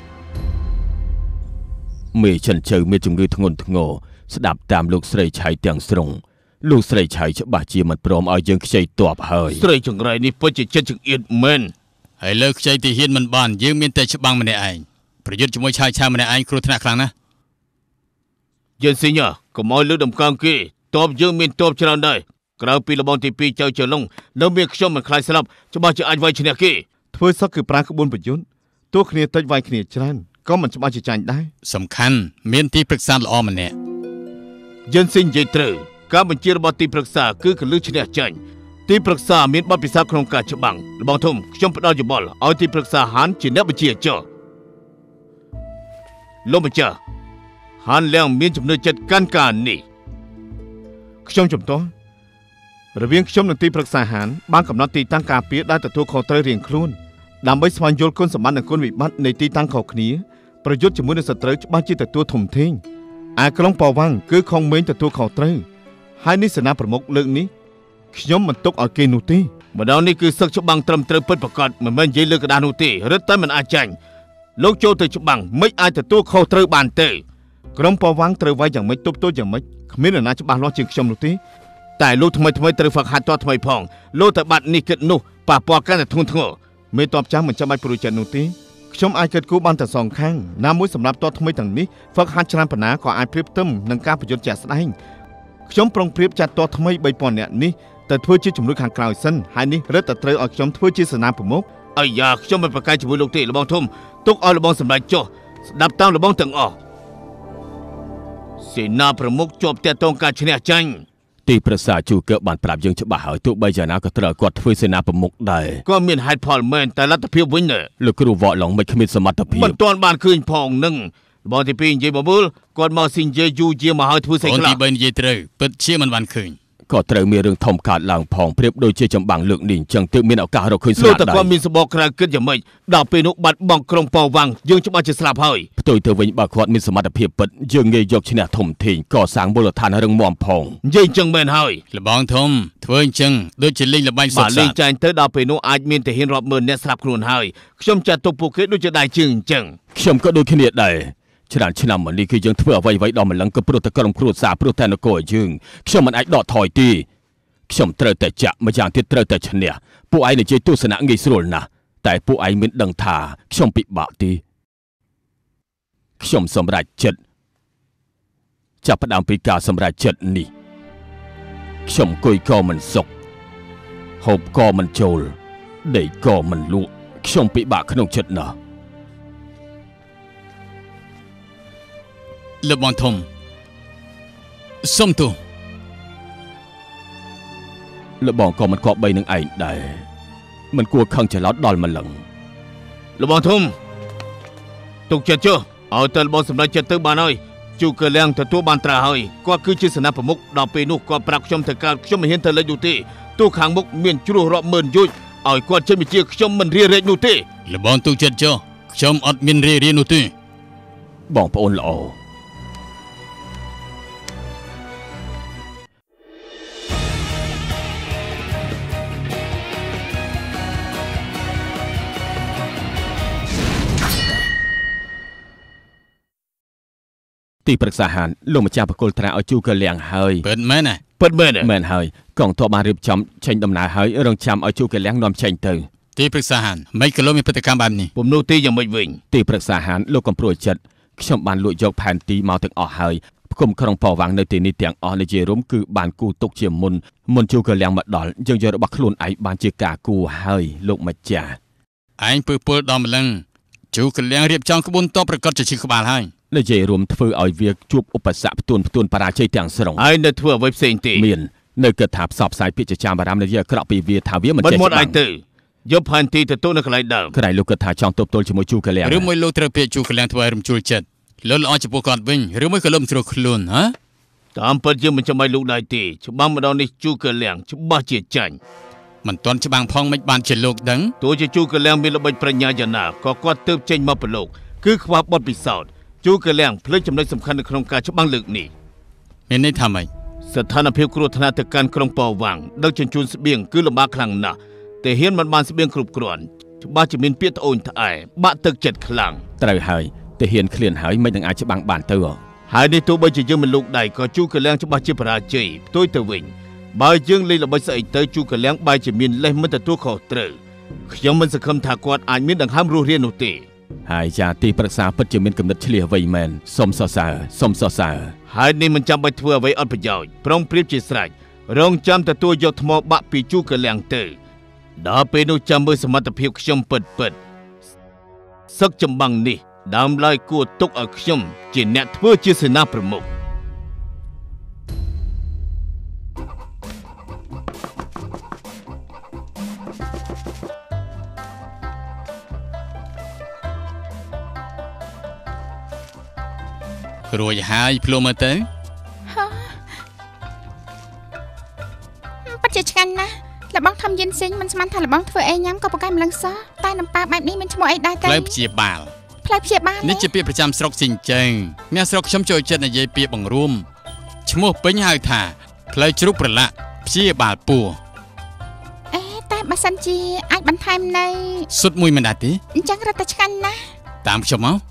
មេចិនជើមានជំងឺធ្ងន់ធ្ងរស្ដាប់តាមលោកស្រីឆៃទាំងស្រុងលោកស្រីឆៃច្បាស់ជាមិនព្រមឲ្យយើងខ្ចីទ័ពហើយស្រីចង្រៃនេះពិតជាចិត្តចង្អៀតមែនហើយលើខ្ចីទាហានមិនបានយើងមានតែច្បាំងម្នាក់ឯងប្រយុទ្ធជាមួយឆៃឆៅម្នាក់ឯងគ្រោះថ្នាក់ខ្លាំងណាស់យើងស៊ីញ៉ាកុំឲ្យលើដំកើងគេទ័ពយើងមានទ័ពច្រើនដែរក្រៅពីលបងទីពីរចៅចលងនៅមានខ្ញុំមិនខ្លាចស្លាប់ច្បាស់ជាអាចវាយឈ្នះគេធ្វើសឹកគឺប្រើក្បួនប្រយុទ្ធទោះគ្នាតិចវាយគ្នាច្រើនក៏មិនច្បាស់ជាចាញ់ដែរសំខាន់មានទីប្រឹក្សាល្អម្នាក់យើងស៊ីនិយាយត្រូវការបញ្ជារបស់ទីប្រឹក្សាគឺកលឹះឈ្នះចាញ់ទីប្រឹក្សាមានបទពិសោធន៍ក្នុងការច្បាំងលបងធំខ្ញុំផ្ដល់យោបល់ឲ្យទីប្រឹក្សាហានជាអ្នកបញ្ជាចុះលោកម្ចាស់ហានលៀងមានចំណឿចិត្តកាន់ការនេះខ្ញុំជំទាស់រវាងខ្ញុំនិងទីប្រឹក្សាហានបានកំណត់ទីតាំងការពារដែលទទួលខុសត្រូវរៀងខ្លួនដើម្បីស្វែងយល់គុណសម្បត្តិនិងគុណវិបត្តិនៃទីតាំងខុសគ្នាប្រយុទ្ធជាមួយនឹងសត្រូវច្បាស់ជាទទួលធំធេងឯក្រុងប៉វាំងគឺខុងមេងទទួលខុសត្រូវហើយនេះសេនាប្រមុខលើកនេះខ្ញុំមិនទុកឲ្យគេនោះទេម្ដងនេះគឺសឹកច្បាំងត្រឹមត្រូវពិតប្រាកដមិនមែននិយាយលើกระดาษនោះទេរឹតតែមិនអាចចាញ់លោកចូលទៅច្បាំងមិនអាចទទួលខុសត្រូវបានទេក្រុងប៉វាំងត្រូវវាយយ៉ាងម៉េចទប់ទល់យ៉ាងម៉េចគ្មាននរណាច្បាស់លាស់ជាងខ្ញុំនោះទេតែលោកថ្មីថ្មីត្រូវហ្វឹកហាត់តថ្មីផងលោកតែបាត់នេះគិតនោះប៉ះពាល់កាន់តែធ្ងន់ធ្ងរមេតបចាំមិនចាំបាច់ព្រួយចិត្តនោះទេខ្ញុំអាចគិតគូរបានតែសងខាងណាមួយសម្រាប់តថ្មីទាំងនេះហ្វឹកហាត់ច្រើនប៉ុណ្ណាក៏អាចព្រៀបផ្ទឹមនឹងការប្រយុទ្ធជាក់ស្ដែងខ្ញុំប្រុងប្រៀបចាត់តថ្មីបីពាន់នាក់នេះតែធ្វើជាជំនួយខាងក្រៅសិនហើយនេះរឹតតែត្រូវឲ្យខ្ញុំធ្វើជាសេនាប្រមុខអាយ៉ាខ្ញុំមិនប្រកែកជាមួយលោកទេលបងធំទុកឲ្យលបងសម្រេចចុះស្ដាប់តាមលបងទាំងអស់សេនាប្រមុខជាប់តាក់ទងការឈ្នះចាញ់ទីប្រឹក្សាជូកើបានប្រាប់យើងច្បាស់ហើយទោះបីយ៉ាងណាក៏ត្រូវគាត់ធ្វើសេនាប្រមុខដែរក៏មានហេតុផលមែនតែលទ្ធភាពវិញណាលោកគ្រូវ៉កឡងមិនគ្មានសមត្ថភាពមិនទាន់បានឃើញផងនឹងបងទីពីរនិយាយបបួលគាត់មកស៊ីនិយាយយូរជាមកហើយធ្វើស្អីខ្លះបងទីបីនិយាយត្រូវពិតជាមិនបានឃើញក៏ត្រូវមានរឿងធំកើតឡើងផងប្រៀបដូចជាចម្បាំងលើកនេះអញ្ចឹងទើបមានឱកាសរកឃើញស្លាប់ដែរលោកតែគាត់មានសបកក្រៅគិតយ៉ាងម៉េចដល់ពេលនោះបាត់បង់ក្រុងប៉ោវ៉ាំងយើងច្បាស់ជាស្លាប់ហើយផ្ទុយទៅវិញបើគាត់មានសមត្ថភាពពិតយើងងាយយកឈ្នះធំធេងកសាងមូលដ្ឋានរឹងមាំផងនិយាយអញ្ចឹងមែនហើយលបងធំធ្វើអញ្ចឹងដូចជាលេងល្បែងសុទ្ធសាធលេងចាញ់ទៅដល់ពេលនោះអាចមានទាហានរាប់ម៉ឺនអ្នកស្លាប់ខ្លួនហើយខ្ញុំចាត់ទុកពួកគេដូចជាដៃជើងអញ្ចឹងខ្ញុំក៏ដូចគ្នាដែរច្រើនឆ្នាំមកនេះគឺយើងធ្វើអ្វីៗដល់ម្លឹងក៏ព្រោះតែក្រុមគ្រួសារព្រោះតែនគរយើងខ្ញុំមិនអាចដកថយទេខ្ញុំត្រូវតែចាក់ម្យ៉ាងទៀតត្រូវតែឈ្នះពួកឯងនិយាយទស្សនៈងាយស្រួលណាស់តែពួកឯងមិនដឹងថាខ្ញុំពិបាកទេខ្ញុំសម្រេចចិត្តចាប់ផ្ដើមពីការសម្រេចចិត្តនេះខ្ញុំអង្គុយក៏មិនសុខហូបក៏មិនចូលដេកក៏មិនលក់ខ្ញុំពិបាកក្នុងចិត្តណាស់លោកបងធំសុំទោសលោកបងក៏មិនគប្បីនឹងឯងដែរមិនគួរខឹងច្រឡោតដល់ម្លឹងលោកបងធំទុកចិត្តចុះឲ្យតែលោកបងសម្រេចចិត្តទៅបានហើយជូកើលៀងទទួលបានត្រាហើយគាត់គឺជាសេនាប្រមុខដល់ពេលនោះគាត់ប្រាប់ខ្ញុំទៅកើតខ្ញុំមិនហ៊ានទៅលេចនោះទេទោះខាងមុខមានជ្រោះរាប់ម៉ឺនយុជឲ្យគាត់ចេញបញ្ជាខ្ញុំមិនរារែកនោះទេលោកបងទុកចិត្តចុះខ្ញុំអត់មានរារានោះទេបងប្អូនល្អទីប្រឹក្សាហានលោកម្ចាស់បកគលត្រាឲ្យជូកើលៀងហើយពិតមែនណាពិតមែនមែនហើយកងទ័ពបានរៀបចំចេញដំណើរហើយរងចាំឲ្យជូកើលៀងនាំចេញទៅទីប្រឹក្សាហានមិនក៏លោកមានព្រឹត្តិកម្មបែបនេះពុំនោះទីយ៉ាងម៉េចវិញទីប្រឹក្សាហានលោកកំព្រួយចិត្តខ្ញុំបានលួចយកផែនទីមកទាំងអស់ហើយផ្គុំក្រុងប៉ោវ៉ាំងនៅទីនេះទាំងអស់និយាយរួមគឺបានគូទុកជាមុនមុនជូកើលៀងមកដល់យើងយករបស់ខ្លួនឯងបានជាការគូហើយលោកម្ចាស់ឯងពើពលដល់ម្លឹងជូកើលៀងរៀបចំក្បួនតបប្រកាសជាឈឺក្បាលហើយនិយាយរួមធ្វើឲ្យវាជួបឧបសគ្គផ្ទួនផ្ទួនបរាជ័យទាំងស្រុងហើយនៅធ្វើអ្វីផ្សេងទេមាននៅគិតថាផ្សព្វផ្សាយពាក្យចចាមបារម្ភនយាក្រក់ពីវាថាវាមិនចេះច្បាស់មិនមកឯទៅយកផែនទីទៅទូនៅកន្លែងដើមក្រៃលោកគិតថាចង់ទប់ទល់ជាមួយជូកើលៀងឬមួយលោកត្រូវពាក្យជូកើលៀងធ្វើឲ្យរំជួលចិត្តលោកល្អចំពោះគាត់វិញឬមួយក៏លោកមិនស្រួលខ្លួនហ៎តាមពិតយើងមិនចាំបាច់លោកដែរទេច្បាស់ម្ដងនេះជូកើលៀងច្បាស់ជាចាញ់មិនទាន់ច្បាំងផងមិនបានជាលោកដឹងទោះជាជូកើលៀងមានល្បិចប្រាជ្ញាយ៉ាងណាក៏គាត់ទើបចេញមកប្រឡូកគឺខ្វះបទពិសោធន៍ជូកើលៀងភ្លេចចំណុចសំខាន់នៅក្នុងការច្បាំងលើកនេះមានន័យថាម៉េចស្ថានភាពគ្រោះថ្នាក់ទៅកាន់ក្រុងប៉ោវ៉ាំងដឹកជញ្ជូនស្បៀងគឺលំបាកខ្លាំងណាស់តែហ៊ានមិនបានស្បៀងគ្រប់គ្រាន់ច្បាស់ជាមានពាក្យត្អូញត្អែបាក់ទឹកចិត្តខ្លាំងត្រូវហើយតែហ៊ានឃ្លានហើយមិននឹងអាចច្បាំងបានទៅហើយនេះទោះបីជាយើងមិនលូកដៃក៏ជូកើលៀងច្បាស់ជាបរាជ័យផ្ទុយទៅវិញបើយើងលេងល្បិចស្អីទៅជូកើលៀងបែរជាមានលេសមិនទទួលខុសត្រូវខ្ញុំមិនសង្ឃឹមថាគាត់អាចមានដង្ហើមរស់រាននោះទេហើយចាទីប្រឹក្សាពិតជាមានគំនិតឆ្លៀសវៃមែនសុំសរសើរសុំសរសើរហើយនេះមិនចាំបាច់ធ្វើអ្វីអត់ប្រយោជន៍ប្រុងប្រៀបជាស្រេចរងចាំទទួលយកថ្មបាក់ពីជូកើលៀងទៅដល់ពេលនោះចាំមើលសមត្ថភាពខ្ញុំពិតពិតសឹកចម្បាំងនេះដើមឡើយគួរទុកឲ្យខ្ញុំជាអ្នកធ្វើជាសេនាប្រមុខរួចហើយភ្លុំមើលទៅប៉ាជាឆ្ងាញ់ណាស់លបងធំយិនស៊ីងមិនស្មានថាលបងធ្វើអីញ៉ាំក៏ប្រកែម្លឹងសតែនំប៉ាបែបនេះមានឈ្មោះអីដែរទេផ្លែព្យាបាលផ្លែព្យាបាលនេះជាពាក្យប្រចាំស្រុកស៊ីងចេងអ្នកស្រុកខ្ញុំចូលចិត្តនិយាយពាក្យបង្រួមឈ្មោះពេញហៅថាផ្លែជ្រូកប្រឡាក់ព្យាបាលពោះអេតែបើសិនជាអាចបន្ថែមនៅស៊ុតមួយមិនដែរទេអញ្ចឹងរត់តែឆ្ងាញ់ណាស់តាមខ្ញុំមក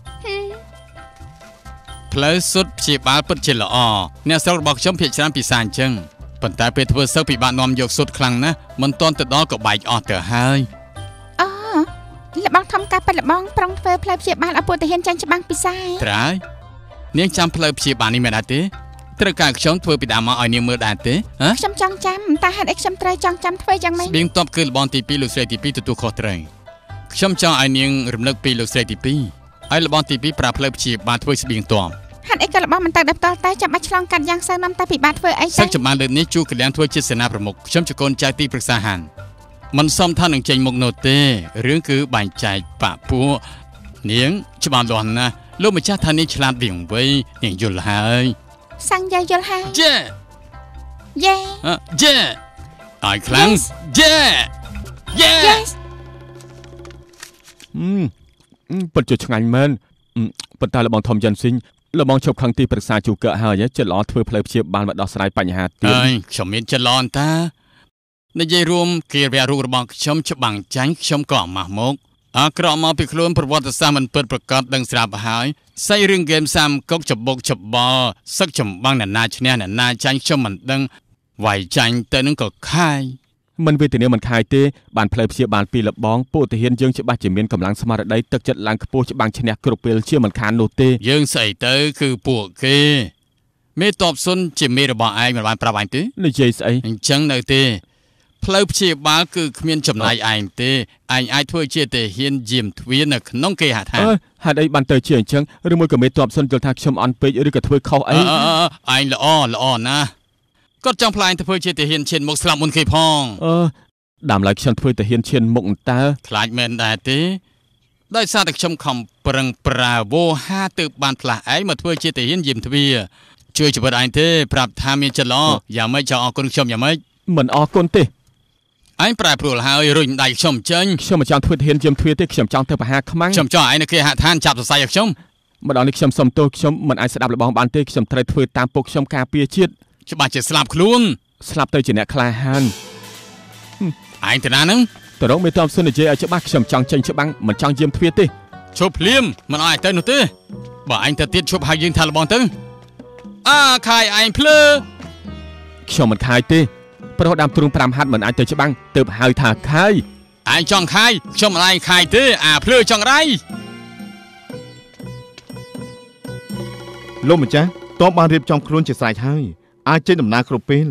ផ្លែស៊ុតព្យាបាលពិតជាល្អអ្នកស្រុករបស់ខ្ញុំភាគច្រើនពិសាអញ្ចឹងប៉ុន្តែពេលធ្វើសឹកពិបាកនាំយកស៊ុតខ្លាំងណាស់មិនទាន់ទៅដល់ក៏បែកអស់ទៅហើយអូលបងធំកាប៉ិតលបងប្រុងធ្វើផ្លែព្យាបាលឲ្យពួកទាហានចាញ់ច្បាំងពិសាត្រើយនាងចាំផ្លូវព្យាបាលនេះមែនទេត្រូវការខ្ញុំធ្វើពីដើមមកឲ្យនាងមើលដែរទេហ៎ខ្ញុំចង់ចាំតែហេតុអីខ្ញុំត្រូវចង់ចាំធ្វើយ៉ាងម៉េចស្បៀងតបគឺលបងទីពីរលោកស្រីទីពីរទទួលខុសត្រូវខ្ញុំចង់ឲ្យនាងរំលឹកពីលោកស្រីទីពីរហើយលបងទីពីរប្រាប់ផ្លូវព្យាបាលធ្វើស្បៀងតបហេតុអីក៏លបងមិនទៅដល់តែចាំបាច់ឆ្លងកាត់យ៉ាងសៅនំតែពិបាកធ្វើអីសឹកចម្បានលើកនេះជួកកल्याងធ្វើជាសេនាប្រមុខខ្ញុំជាកូនចៅទីប្រឹក្សាហានមិនសមថានឹងចេញមុខនោះទេរឿងគឺបែងចែកបាក់ពួកនាងច្បាស់លាស់ណាស់លោកម្ចាស់ថានាងឆ្លាតវាងវៃនាងយល់ហើយសាំងយាយយល់ហើយយេយេយេអាយខ្លាំងយេយេអឺពិតជាឆ្ងាញ់មែនប៉ុន្តែលបងធំយ៉ាន់ស៊ីងលបងជប់ខឹងទីប្រឹក្សាជូកកហើយចិត្តល្អធ្វើផ្លូវព្យាបាលមកដោះស្រាយបញ្ហាទៀតអើយខ្ញុំមានចិត្តល្អតានិយាយរួមគេវារូបរបស់ខ្ញុំច្បាំងចាញ់ខ្ញុំក៏អាម៉ាស់មកអាក្រក់មកពីខ្លួនប្រវត្តិសាស្ត្រមិនពិតប្រាកដដឹងស្រាប់ហើយស្អីរឿងហ្គេមសាមកុកចបុកចបោសឹកចម្បាំងអ្នកណាឈ្នះអ្នកណាចាញ់ខ្ញុំមិនដឹងវាយចាញ់ទៅនឹងក៏ខាយមិនវេទនាមិនខាយទេបានផ្លូវព្យាបាលពីលបងពុទ្ធិហានយើងច្បាស់ជាមានកម្លាំងស្មារតីទឹកចិត្តឡើងខ្ពស់ច្បាំងឈ្នះគ្រប់ពេលជាមិនខាននោះទេយើងស្អីទៅគឺពួកគេមេតបសុនជាមេរបស់ឯងមិនបានប្រាប់ឯងទេនិយាយស្អីអញ្ចឹងនៅទេផ្លូវព្យាបាលគឺគ្មានចំណាយឯងទេឯងអាចធ្វើជាទេហ៊ានយាមទ្វារនៅក្នុងគេហដ្ឋានហេតុអីបានទៅជាអញ្ចឹងឬមួយក៏មេតបសុនយល់ថាខ្ញុំអន់ពេកឬក៏ធ្វើខុសអីឯងល្អល្អណាស់គាត់ចង់ផ្លាញធ្វើជាទេហ៊ានឈានមុខស្លាប់មុនគេផងអឺដើមឡើយខ្ញុំធ្វើទេហ៊ានឈានមុខតើខ្លាចមែនដែរទេដោយសារតែខ្ញុំខំប្រឹងប្រើវោហាទើបបានផ្លាស់ឯងមកធ្វើជាទេហ៊ានយាមទ្វារជួយជីវិតឯងទេប្រាប់ថាមានចិត្តល្អយ៉ាងម៉េចចង់អរគុណខ្ញុំយ៉ាងម៉េចមិនអរគុណទេឯងប្រែប្រួលហើយរុញដៃខ្ញុំចេញខ្ញុំមិនចង់ធ្វើធានជាមទ្វាទេខ្ញុំចង់ទៅបហាខ្មាំងខ្ញុំចង់ឯងនៅគេហដ្ឋានចាប់សរសៃឲ្យខ្ញុំម្ដងនេះខ្ញុំសុំទោសខ្ញុំមិនអាចស្ដាប់របស់បានទេខ្ញុំត្រូវធ្វើតាមពុកខ្ញុំការពារជាតិច្បាស់ជាស្លាប់ខ្លួនស្លាប់ទៅជាអ្នកក្លាហានឯងទៅណានឹងតរងមេតបសុននិយាយឲ្យច្បាស់ខ្ញុំចង់ចេញច្បាំងមិនចង់យាមទ្វាទេឈប់ភ្លាមមិនឲ្យទៅនោះទេបើឯងទៅទៀតឈប់ហៅយើងថាលបងទៅអាខាយឯងភ្លើខ្ញុំមិនខាយទេប្រុសដើមទ្រូងប្រាំហាត់មិនអាចទៅច្បាំងទើបហៅថាខាយឯងចង់ខាយខ្ញុំមិនឯងខាយទេអាភ្លើចង់រៃលោកម្ចាស់តបបានរៀបចំខ្លួនជាស្រេចហើយអាចចេញដំណើរគ្រប់ពេល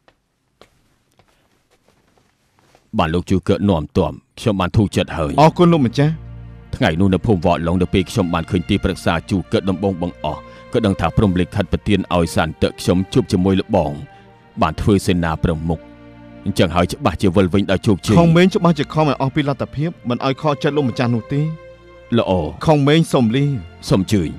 បានលោកជូកើនាំጧមខ្ញុំបានធូរចិត្តហើយអរគុណលោកម្ចាស់ថ្ងៃនោះនៅភូមិវត្តឡុងនៅពេលខ្ញុំបានឃើញទីប្រឹក្សាជូកើដំបងបង្អស់ក៏ដឹងថាព្រមលិខិតប្រទានឲ្យសន្តិខ្ញុំជួបជាមួយលបងបានធ្វើសេនាប្រមុខអញ្ចឹងហើយច្បាស់ជាវិលវិញដល់ជោគជ័យខុងមេងច្បាស់ជាខំឲ្យអស់ពីលទ្ធភាពមិនឲ្យខកចិត្តលោកម្ចាស់នោះទេល្អខុងមេងសុំលីសុំជឿ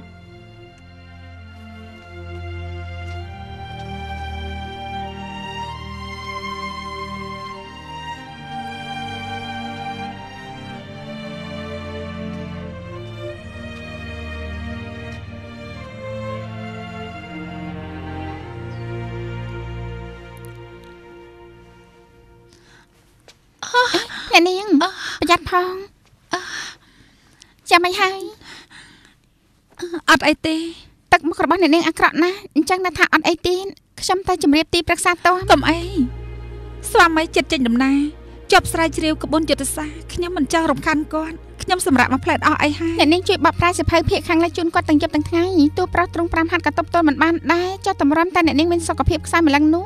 អ្នកនាងប្រយ័ត្នផងចាំមិនហើយអត់អីទេទឹកមុខរបស់អ្នកនាងអាក្រក់ណាស់អញ្ចឹងនៅថាអត់អីទេខ្ញុំទៅជម្រាបទីប្រឹក្សាតោះកុំអីស្វាមីចិត្តចេញដំណើរជាប់ស្រាវជ្រាវក្បួនយុទ្ធសាស្ត្រខ្ញុំមិនចង់រំខានគាត់ខ្ញុំសម្រាប់មកផ្លែតអស់អីហើយអ្នកនាងជួយបកប្រែសិភៅភាគខាងលើជូនគាត់ទាំងយប់ទាំងថ្ងៃទោះប្រុសទ្រង់ប្រាំហាត់ក៏តបទល់មិនបានដែរចុះតម្រាំតែអ្នកនាងមានសុខភាពខ្សោយម្លឹងនោះ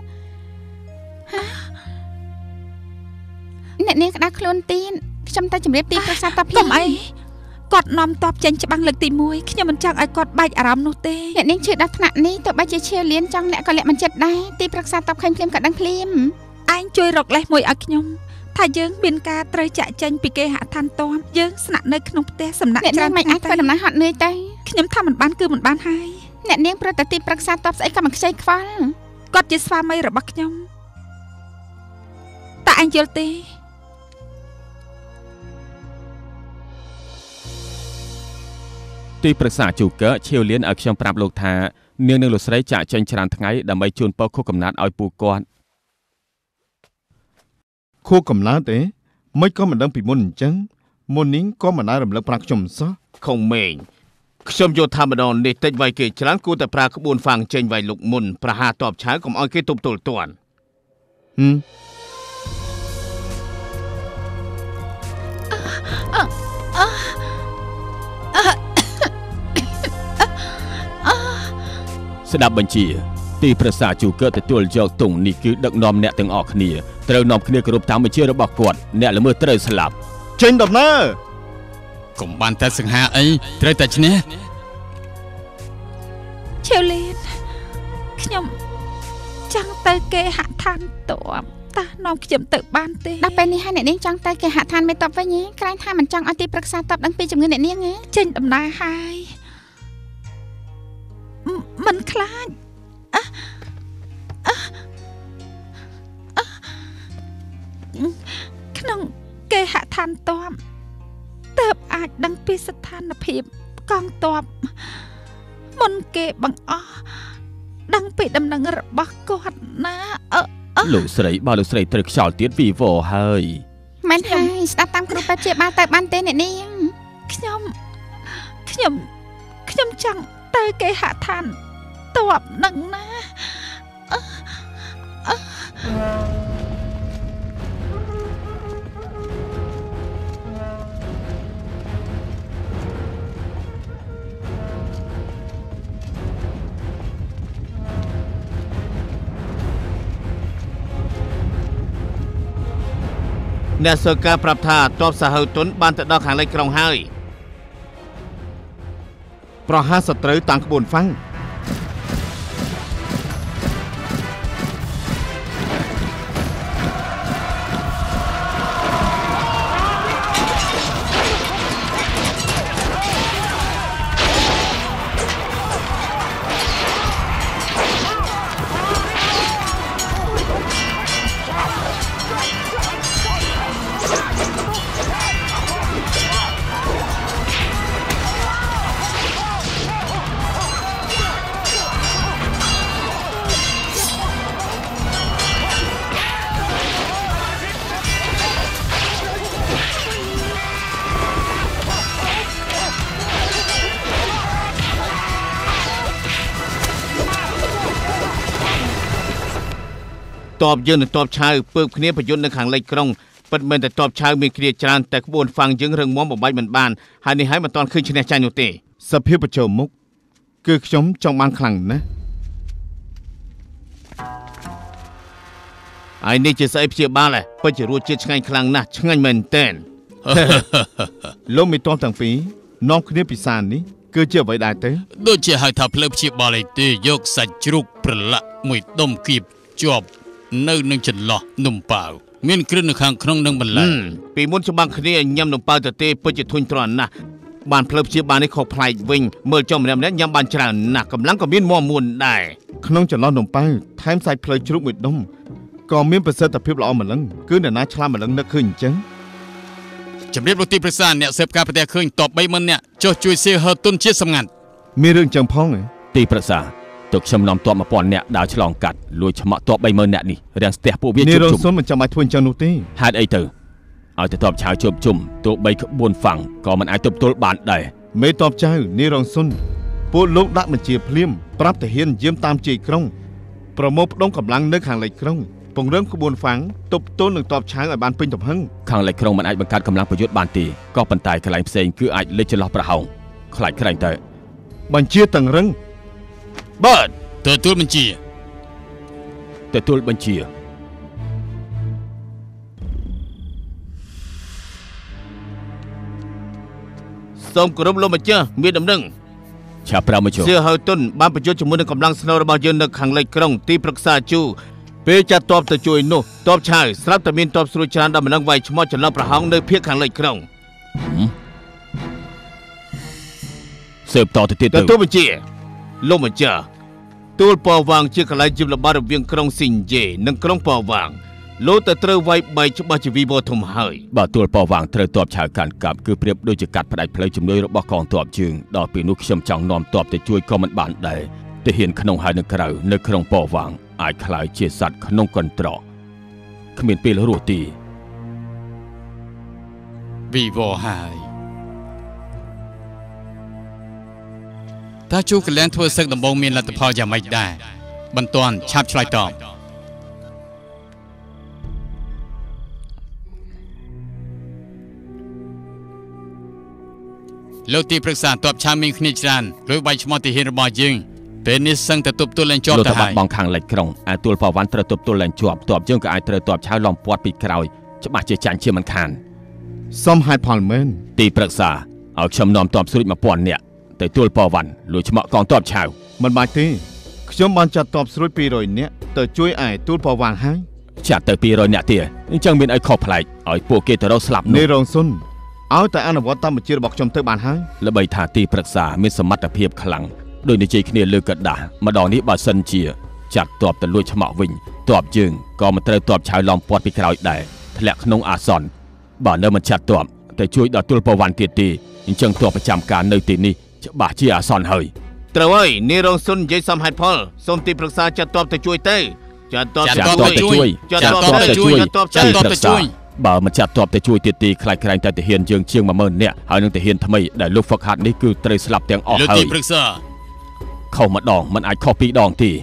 អ្នកនាងក្តៅខ្លួនទៀតខ្ញុំទៅជម្រាបទីប្រឹក្សាតបភ្លាមអីគាត់នាំតបចេញច្បាំងលើកទីមួយខ្ញុំមិនចង់ឲ្យគាត់បែកអារម្មណ៍នោះទេអ្នកនាងឈឺដល់ថ្នាក់នេះទោះបីជាឈាលៀនចង់លាក់ក៏លាក់មិនចិត្តដែរទីប្រឹក្សាតបឃើញភ្លាមក៏ដឹងភ្លាមឯងជួយរកលេសមួយឲ្យខ្ញុំថាយើងមានការត្រូវចាក់ចេញពីគេហដ្ឋានតមយើងស្នាក់នៅក្នុងផ្ទះសំណាក់ច្រើនមិនអាចធ្វើដំណើរហត់នឿយទៅខ្ញុំថាមិនបានគឺមិនបានហើយអ្នកនាងប្រតិទីប្រឹក្សាតបស្អីក៏មិនខ្ចីខ្វល់គាត់ជាស្វាមីរបស់ខ្ញុំតែឯងយល់ទេទីប្រឹក្សាជូកើឈៀវលៀនឲ្យខ្ញុំប្រាប់លោកថានាងនិងលោកស្រីចាក់ចេញច្រើនថ្ងៃដើម្បីជូនពរខួបកំណើតឲ្យពូគាត់ខួបកំណើតទេមិនក៏មិនដឹងពីមុនអញ្ចឹងមុននេះក៏មិនដែររំលឹកប្រាប់ខ្ញុំសោះខុងមេងខ្ញុំយល់ថាម្ដងនេះតិចវាយគេច្រើនគួរតែប្រើក្បួនហ្វាំងចេញវាយលោកមុនប្រហារតបឆៅកុំឲ្យគេទប់ទល់ទាន់ហឹមស្ដាប់បញ្ជាទីប្រឹក្សាជូកើតទទួលយកទងនេះគឺដឹកនាំអ្នកទាំងអស់គ្នាត្រូវនាំគ្នាគោរពតាមបញ្ជារបស់គាត់អ្នកល្មើសត្រូវស្លាប់ចេញដំណើរកុំបានតែសង្ហាអីត្រូវតែឈ្នះឆេវលីនខ្ញុំចង់ទៅគេហដ្ឋានតបតានាំខ្ញុំទៅបានទេដល់ពេលនេះហើយអ្នកនាងចង់ទៅគេហដ្ឋានមេតបវិញហ៎ក្រែងថាមិនចង់ឲ្យទីប្រឹក្សាតបដឹងពីជំងឺអ្នកនាងហ៎ចេញដំណើរហើយមិនខ្លាចអះអះអះក្នុងគេហដ្ឋានតបទើបអាចដឹងពីស្ថានភាពកងទ័ពមុនគេបង្អស់ដឹងពីដំណឹងរបស់គាត់ណាអឺលោកស្រីបើលោកស្រីត្រូវខ្យល់ទៀតពីវ៉ហើយមិនហើយស្ដាប់តាមគ្រូពេទ្យជាបាលទៅបានទេអ្នកនាងខ្ញុំខ្ញុំខ្ញុំចង់ទៅគេហដ្ឋានតបនឹងណាអឺអឺអ្នកសើការប្រាប់ថាទ័ពសាហូវទុនបានទៅដល់ខាងលិចក្រុងហើយប្រហារសត្រូវតាំងក្បួនហ្វាំងតបយើងនឹងតបឆៅពើបគ្នាប្រយុទ្ធនៅខាងលិចក្រុងពិតមែនតែតបឆៅមានគ្រាច្រើនតែក្បួនហ្វាំងយើងរឹងមាំបំបាច់មិនបានហើយនេះហើយមិនទាន់ឃើញឈ្នះចាញ់នោះទេសភាពប្រជុំមុខគឺខ្ញុំចង់បានខ្លាំងណាស់ហើយនេះជាស្អីព្យាបាលពិតជារសជាតិឆ្ងាញ់ខ្លាំងណាស់ឆ្ងាញ់មែនទែនលោកមេតបទាំងពីរនាំគ្នាពិសានេះគឺជាអ្វីដែរទេដូចជាហៅថាផ្លូវព្យាបាលឯទេយកសាច់ជ្រូកប្រឡាក់មួយដុំគៀបជាប់នៅនឹងចន្លោះនំប៉ាវមានគ្រឿងនៅខាងក្នុងនិងបន្លែពីមុនច្បាំងគ្នាញ៉ាំនំប៉ាវទៅទេពិតជាធុញទ្រាន់ណាស់បានផ្លូវព្យាបាលនេះខុសប្លែកវិញមើលចំម្នាក់ម្នាក់ញ៉ាំបានច្រើនណាស់កម្លាំងក៏មានមាំមួនដែរក្នុងចន្លោះនំប៉ាវថែមសាច់ផ្លូវជ្រូកមួយដុំក៏មានប្រសិទ្ធភាពល្អម្លឹងគឺអ្នកណាឆ្លាមម្លឹងនឹកឃើញអញ្ចឹងជំរាបលោកទីប្រសាអ្នកស៊ើបការប្រទេសឃើញតបបីម៉ឺនអ្នកចុះជួយសៀហឺទុនជាសម្ងាត់មានរឿងចឹងផងទីប្រសាទុកខ្ញុំនាំតបមួយពាន់អ្នកដើរឆ្លងកាត់លួចឆ្មាក់តបបីម៉ឺនអ្នកនេះរាំងស្ទះពួកវាជុំជុំនេះរងសុនមិនចាំបាច់ធ្វើអញ្ចឹងនោះទេហេតុអីទៅឲ្យទៅតបឆាវជុំជុំទោះបីក្បួនហ្វាំងក៏មិនអាចទប់ទល់បានដែរមេតបចៅនេះរងសុនពួកលោកដាក់បញ្ជាភ្លាមប្រាប់ទាហានយាមតាមជ័យក្រុងប្រមូលផ្ដុំកម្លាំងនៅខាងលិចក្រុងពង្រឹងក្បួនហ្វាំងទប់ទល់នឹងតបឆាវឲ្យបានពេញទំហឹងខាងលិចក្រុងមិនអាចបង្កើតកម្លាំងប្រយុទ្ធបានទេក៏ប៉ុន្តែកន្លែងផ្សេងគឺអាចលេចចន្លោះប្រហោងខ្លាចក្រែងទៅបញ្ជាតឹងរឹងបាទទទួលបញ្ជាទទួលបញ្ជាសូមគោរពលោកម្ចាស់មានដំណឹងឆាប់ប្រាំមកជួសៀហៅទុនបានបញ្ជូនជាមួយនឹងកម្លាំងស្នូរបស់យើងនៅខាងលិចក្រុងទីប្រឹក្សាជូពេលចាត់តបទៅជួយនោះតបឆាវស្រាប់តែមានតបស្រួយច្រើនដល់ម្លឹងវាយឆ្មត់ចន្លោះប្រហោងនៅភូមិខាងលិចក្រុងស៊ើបតទៅទៀតទៅទទួលបញ្ជាលោកម្ចាស់ទួលប៉ោវាងជាកន្លែងជីវល្បាតរវាងក្រុងស៊ីនយេនិងក្រុងប៉ោវាងលោកទៅត្រូវវាយបែកច្បាស់ជាវីវធំហើយបើទួលប៉ោវាងត្រូវតបឆៅកាន់កាប់គឺប្រៀបដូចជាកាត់ផ្ដាច់ផ្លូវជំនួយរបស់កងទ័ពជើងដល់ពេលនោះខ្ញុំចង់នាំទ័ពទៅជួយក៏មិនបានដែរទាហានក្នុងហើយនៅក្រៅនៅក្រុងប៉ោវាងអាចខ្លាយជាសត្វក្នុងកន្ត្រកគ្មានពេលរស់ទេវីវហើយតើជូកលែងធ្វើសឹកដំបងមានលទ្ធផលយ៉ាងម៉េចដែរបន្ទាន់ឆាប់ឆ្លើយតបលោកទីប្រឹក្សាតបឆាមានគ្នាច្រើនលួយបាយឈ្មោះទាហានរបស់យើងពេលនេះសឹងតែទប់ទល់ឡើងជាប់ទៅហើយបងខាងលិចក្រុងអាទួលប្រវ័នត្រូវទប់ទល់ឡើងជាប់ទ័ពយើងក៏អាចត្រូវទ័ពឆៅឡំពាត់ពីក្រោយច្បាស់ជាចាញ់ជាមិនខានសមហេតុផលមែនទីប្រឹក្សាឲ្យខ្ញុំនាំទ័ពស្រួចមួយពាន់នាក់ទៅទួលប្រវ័នលួចឆ្មក់កងទ័ពឆៅមិនបាច់ទេខ្ញុំបានចាត់ទ័ពស្រួចពីររយនាក់ទៅជួយឯទួលប្រវ័នហើយចាត់ទៅពីររយនាក់ទៀតអញ្ចឹងមានអីខុសប្លែកឲ្យពួកគេទៅរកស្លាប់នោះនេះរងសុនឲ្យតែអនុវត្តតាមបញ្ជារបស់ខ្ញុំទៅបានហើយល្បីថាទីប្រឹក្សាមានសមត្ថភាពខ្លាំងដោយនិយាយគ្នាលើកដាស់ម្ដងនេះបើសិនជាចាត់ទ័ពទៅលួចឆ្មក់វិញទ័ពយើងក៏មិនត្រូវទ័ពឆៅឡំពាត់ពីក្រោយដែរធ្លាក់ក្នុងអាសន្នបើនៅមិនចាត់ទ័ពតែជួយដល់ទួលប្រវ័នទៀតទេអញ្ចឹងទ័ពប្រចាំការនៅទីនេះច្បាស់ជាអាសន្នហើយត្រូវហើយនាយរងសុននិយាយសមហេតុផលសូមទីប្រឹក្សាចាត់ទ័ពទៅជួយទៅចាត់ទ័ពទៅជួយចាត់ទ័ពទៅជួយចាត់ទ័ពទៅជួយបើមិនចាត់ទ័ពទៅជួយទៀតទីខ្លាចក្រែងតែទាហានយើងជាង មួយម៉ឺន នាក់ហើយនឹងទាហានថ្មីដែលលោកហ្វឹកហាត់នេះគឺត្រូវស្លាប់ទាំងអស់ហើយលោកទីប្រឹក្សាខុសម្ដងមិនអាចខុសពីរដងទេ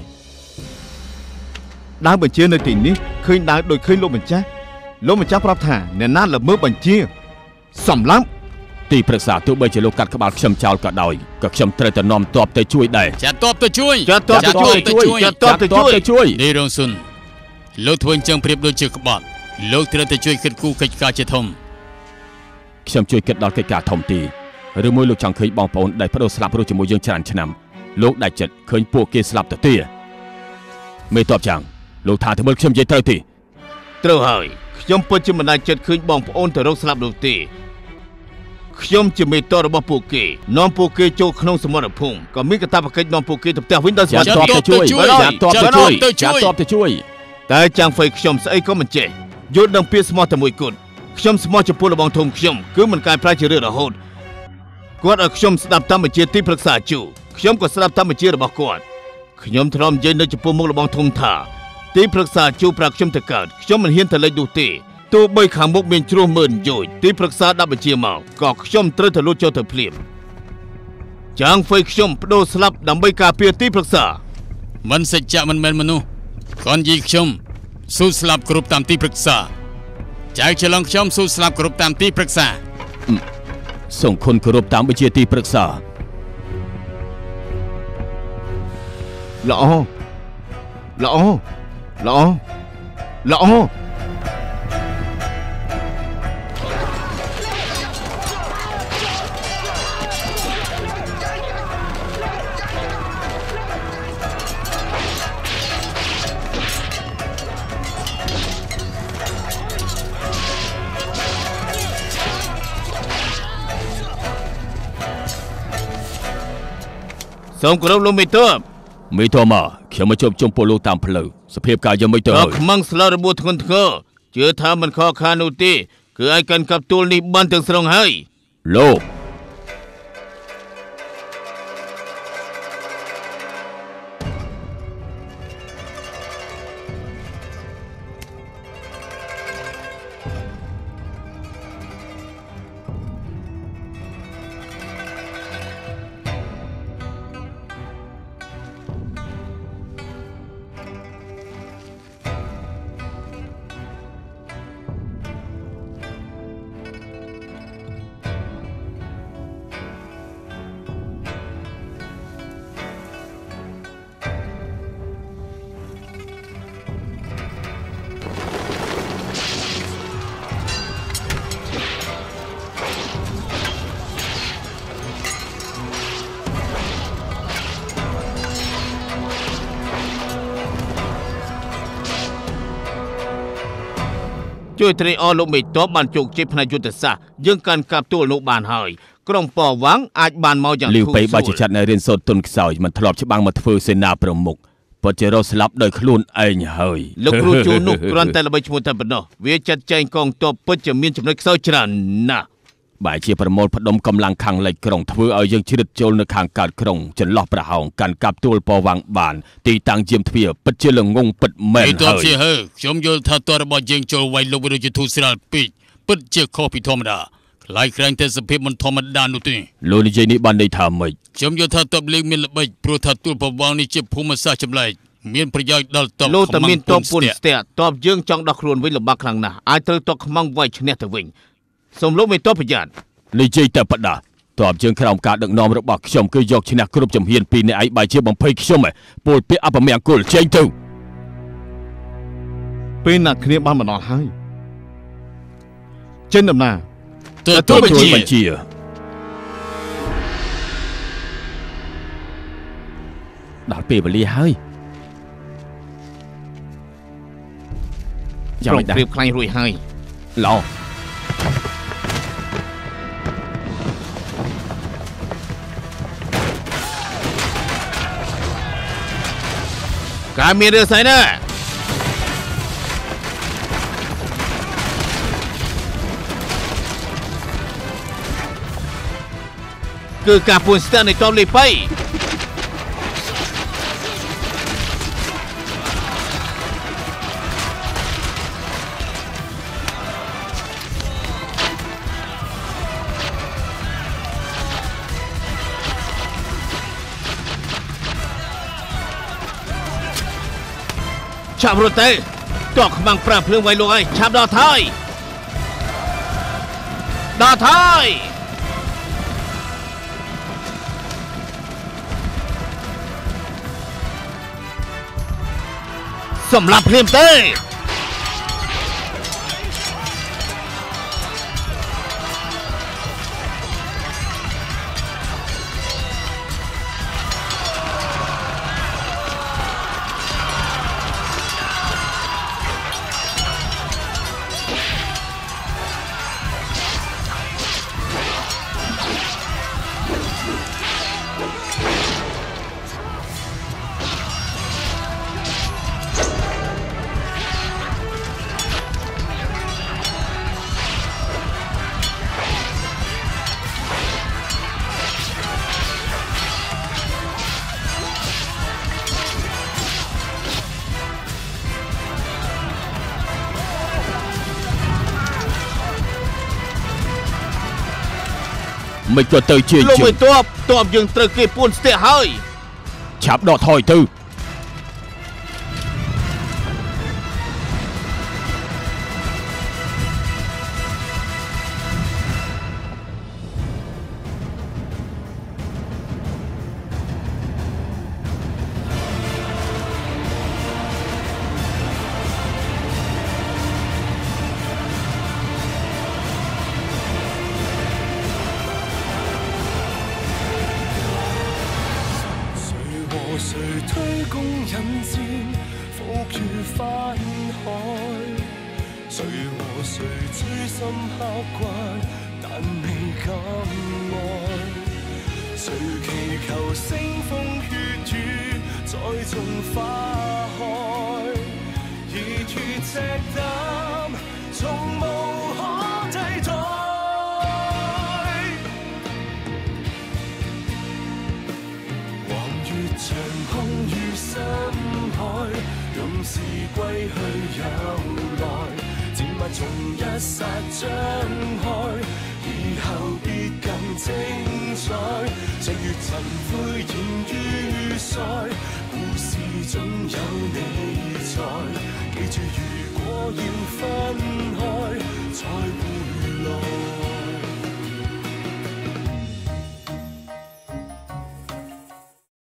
ដើមបញ្ជានៅទីនេះឃើញដើរដូចឃើញលោកម្ចាស់លោកម្ចាស់ប្រាប់ថាអ្នកណាល្មើសបញ្ជាសម្លាប់ទីប្រឹក្សាទោះបីជាលោកកាត់ក្បាលខ្ញុំចោលក៏ដោយក៏ខ្ញុំត្រូវតែនាំទ័ពទៅជួយដែរចាត់ទ័ពទៅជួយចាត់ទ័ពទៅជួយចាត់ទ័ពទៅជួយនេះរងសុនលោកធ្វើអញ្ចឹងប្រៀបដូចជាក្បត់លោកត្រូវតែជួយគិតគូរកិច្ចការជាធំខ្ញុំជួយគិតដល់កិច្ចការធំទីឬមួយលោកចង់ឃើញបងប្អូនដែលប្តូរស្លាប់រស់ជាមួយយើងច្រើនឆ្នាំលោកដាច់ចិត្តឃើញពួកគេស្លាប់ទៅទេមេតបចាំងលោកថាធ្វើខ្ញុំនិយាយត្រូវទេត្រូវហើយខ្ញុំពិតជាមិនដាច់ចិត្តឃើញបងប្អូនទៅរកស្លាប់នោះទេខ្ញុំជាមេតបរបស់ពួកគេនាំពួកគេចូលក្នុងសមរភូមិក៏មានកាតព្វកិច្ចនាំពួកគេទៅផ្ទះវិញដោយសុវត្ថិភាពទៅជួយចាត់ទ័ពទៅជួយចាត់ទ័ពទៅជួយតែចាំងហ្វៃខ្ញុំស្អីក៏មិនចេះយល់ដឹងពាក្យស្មោះតែមួយគត់ខ្ញុំស្មោះចំពោះលបងធំខ្ញុំគឺមិនកែប្រែជារឿងរហូតគាត់ឲ្យខ្ញុំស្ដាប់តាមបញ្ជាទីប្រឹក្សាជូខ្ញុំក៏ស្ដាប់តាមបញ្ជារបស់គាត់ខ្ញុំទ្រាំនិយាយនៅចំពោះមុខលបងធំថាទីប្រឹក្សាជូប្រាប់ខ្ញុំទៅកើតខ្ញុំមិនហ៊ានទៅលេចនោះទេទោះបីខាងមុខមានជ្រោះមើលយោជទីប្រឹក្សាដាក់បញ្ជាមកក៏ខ្ញុំត្រូវទៅលួចចូលទៅភ្លាមចាងហ្វៃខ្ញុំបដូរស្លាប់ដើម្បីការពារទីប្រឹក្សាមិនសច្ចៈមិនមែនមនុស្សគាត់និយាយខ្ញុំស៊ូស្លាប់គ្រប់តាមទីប្រឹក្សាចៅច្រឡំខ្ញុំស៊ូស្លាប់គ្រប់តាមទីប្រឹក្សាសូមគុណគោរពតាមបញ្ជាទីប្រឹក្សាល្អល្អល្អល្អសូមគោរពលោកមេទ័ពមេទ័ពមកខ្ញុំមកជួបជុំពលលោកតាមផ្លូវសភាពការយ៉ាងម៉េចទៅហើយខ្មាំងស្លារបួសធ្ងន់ធ្ងរជឿថាមិនខកខាននោះទេគឺឲ្យកាន់កាប់ទួលនេះបានទាំងស្រុងហើយលោកជួយត្រេកអរលោកមេតបបានជោគជ័យផ្នែកយុទ្ធសាស្ត្រយើងកាន់កាប់ទួលនោះបានហើយក្រុងប៉វ៉ាំងអាចបានមកយ៉ាងធូរស្រួលលីវប៉ៃបើជាចាត់នៅរៀនសូត្រទុនខ្សោយមិនធ្លាប់ច្បាំងមកធ្វើសេនាប្រមុខពិតជារស់ស្លាប់ដោយខ្លួនឯងហើយលោកគ្រូជួននោះគ្រាន់តែល្បីឈ្មោះតែប៉ុណ្ណោះវាចាត់ចែងកងទ័ពពិតជាមានចំណុចខ្សោយច្រើនណាស់បែរជាប្រមូលផ្ដុំកម្លាំងខាងលិចក្រុងធ្វើឲ្យយើងជ្រៀតចូលនៅខាងកើតក្រុងចន្លោះប្រហោងកាន់កាប់ទួលប៉វ៉ាំងបានទីតាំងយាមទ្វារពិតជាល្ងងពិតមែនហើយទ័ពជាហើខ្ញុំយល់ថាទ័ពរបស់យើងចូលវាយលោកវិរុទ្ធទូស្រាលពេកពិតជាខុសពីធម្មតាខ្លាយក្រែងតែសភាពមិនធម្មតានោះទេលោកនិយាយនេះបានន័យថាម៉េចខ្ញុំយល់ថាទ័ពលេងមានល្បិចព្រោះថាទួលប៉វ៉ាំងនេះជាភូមិសាស្ត្រចម្លែកមានប្រយោជន៍ដល់ទ័ពលោកតែមានទ័ពពុនស្ទាក់ទ័ពយើងចង់ដោះខ្លួនវិញលំបាកខ្លាំងណាស់អាចត្រូវទ័ពខ្មាំងវាយឈ្នះទៅវិញសូមលោកមេទ័ពប្រយ័ត្ននិយាយតែបដាតបជើងក្រោមការដឹកនាំរបស់ខ្ញុំគឺយកឈ្នះគ្រប់ជំហានពីអ្នកឯងបែរជាបំភ័យខ្ញុំឯងពលពាក្យអពមង្គលចេញទៅពេលណាគ្នាបានមកដល់ហើយចេញដំណើរទទួលបញ្ជាដល់ពេលវេលាហើយយ៉ាងមិនដែរព្រៀបខ្លាញ់រួចហើយឡោការមានរឿងស្អីណាគឺការពួនស្ទើរនៃតបលីបៃឆាប់រត់ទៅតោះខ្មាំងប្រាំភ្លើងវាយលោកហើយឆាប់ដល់ថយដល់ថយសម្រាប់ភ្លាមទេមិនក៏ទៅជាលោកមួយតបតបយើងត្រូវគេពួនស្ទាក់ហើយឆាប់ដកថយទៅ誰推弓引箭，伏於翻海？誰和誰錐心刻骨，但未敢愛？誰祈求腥風血雨再種花開？熱血赤膽，從無可替代。長空於深海，任時歸去有來，箭物從一剎張開，以後必更精彩。歲月塵灰現於腮，故事總有你在。記住，如果要分開，才會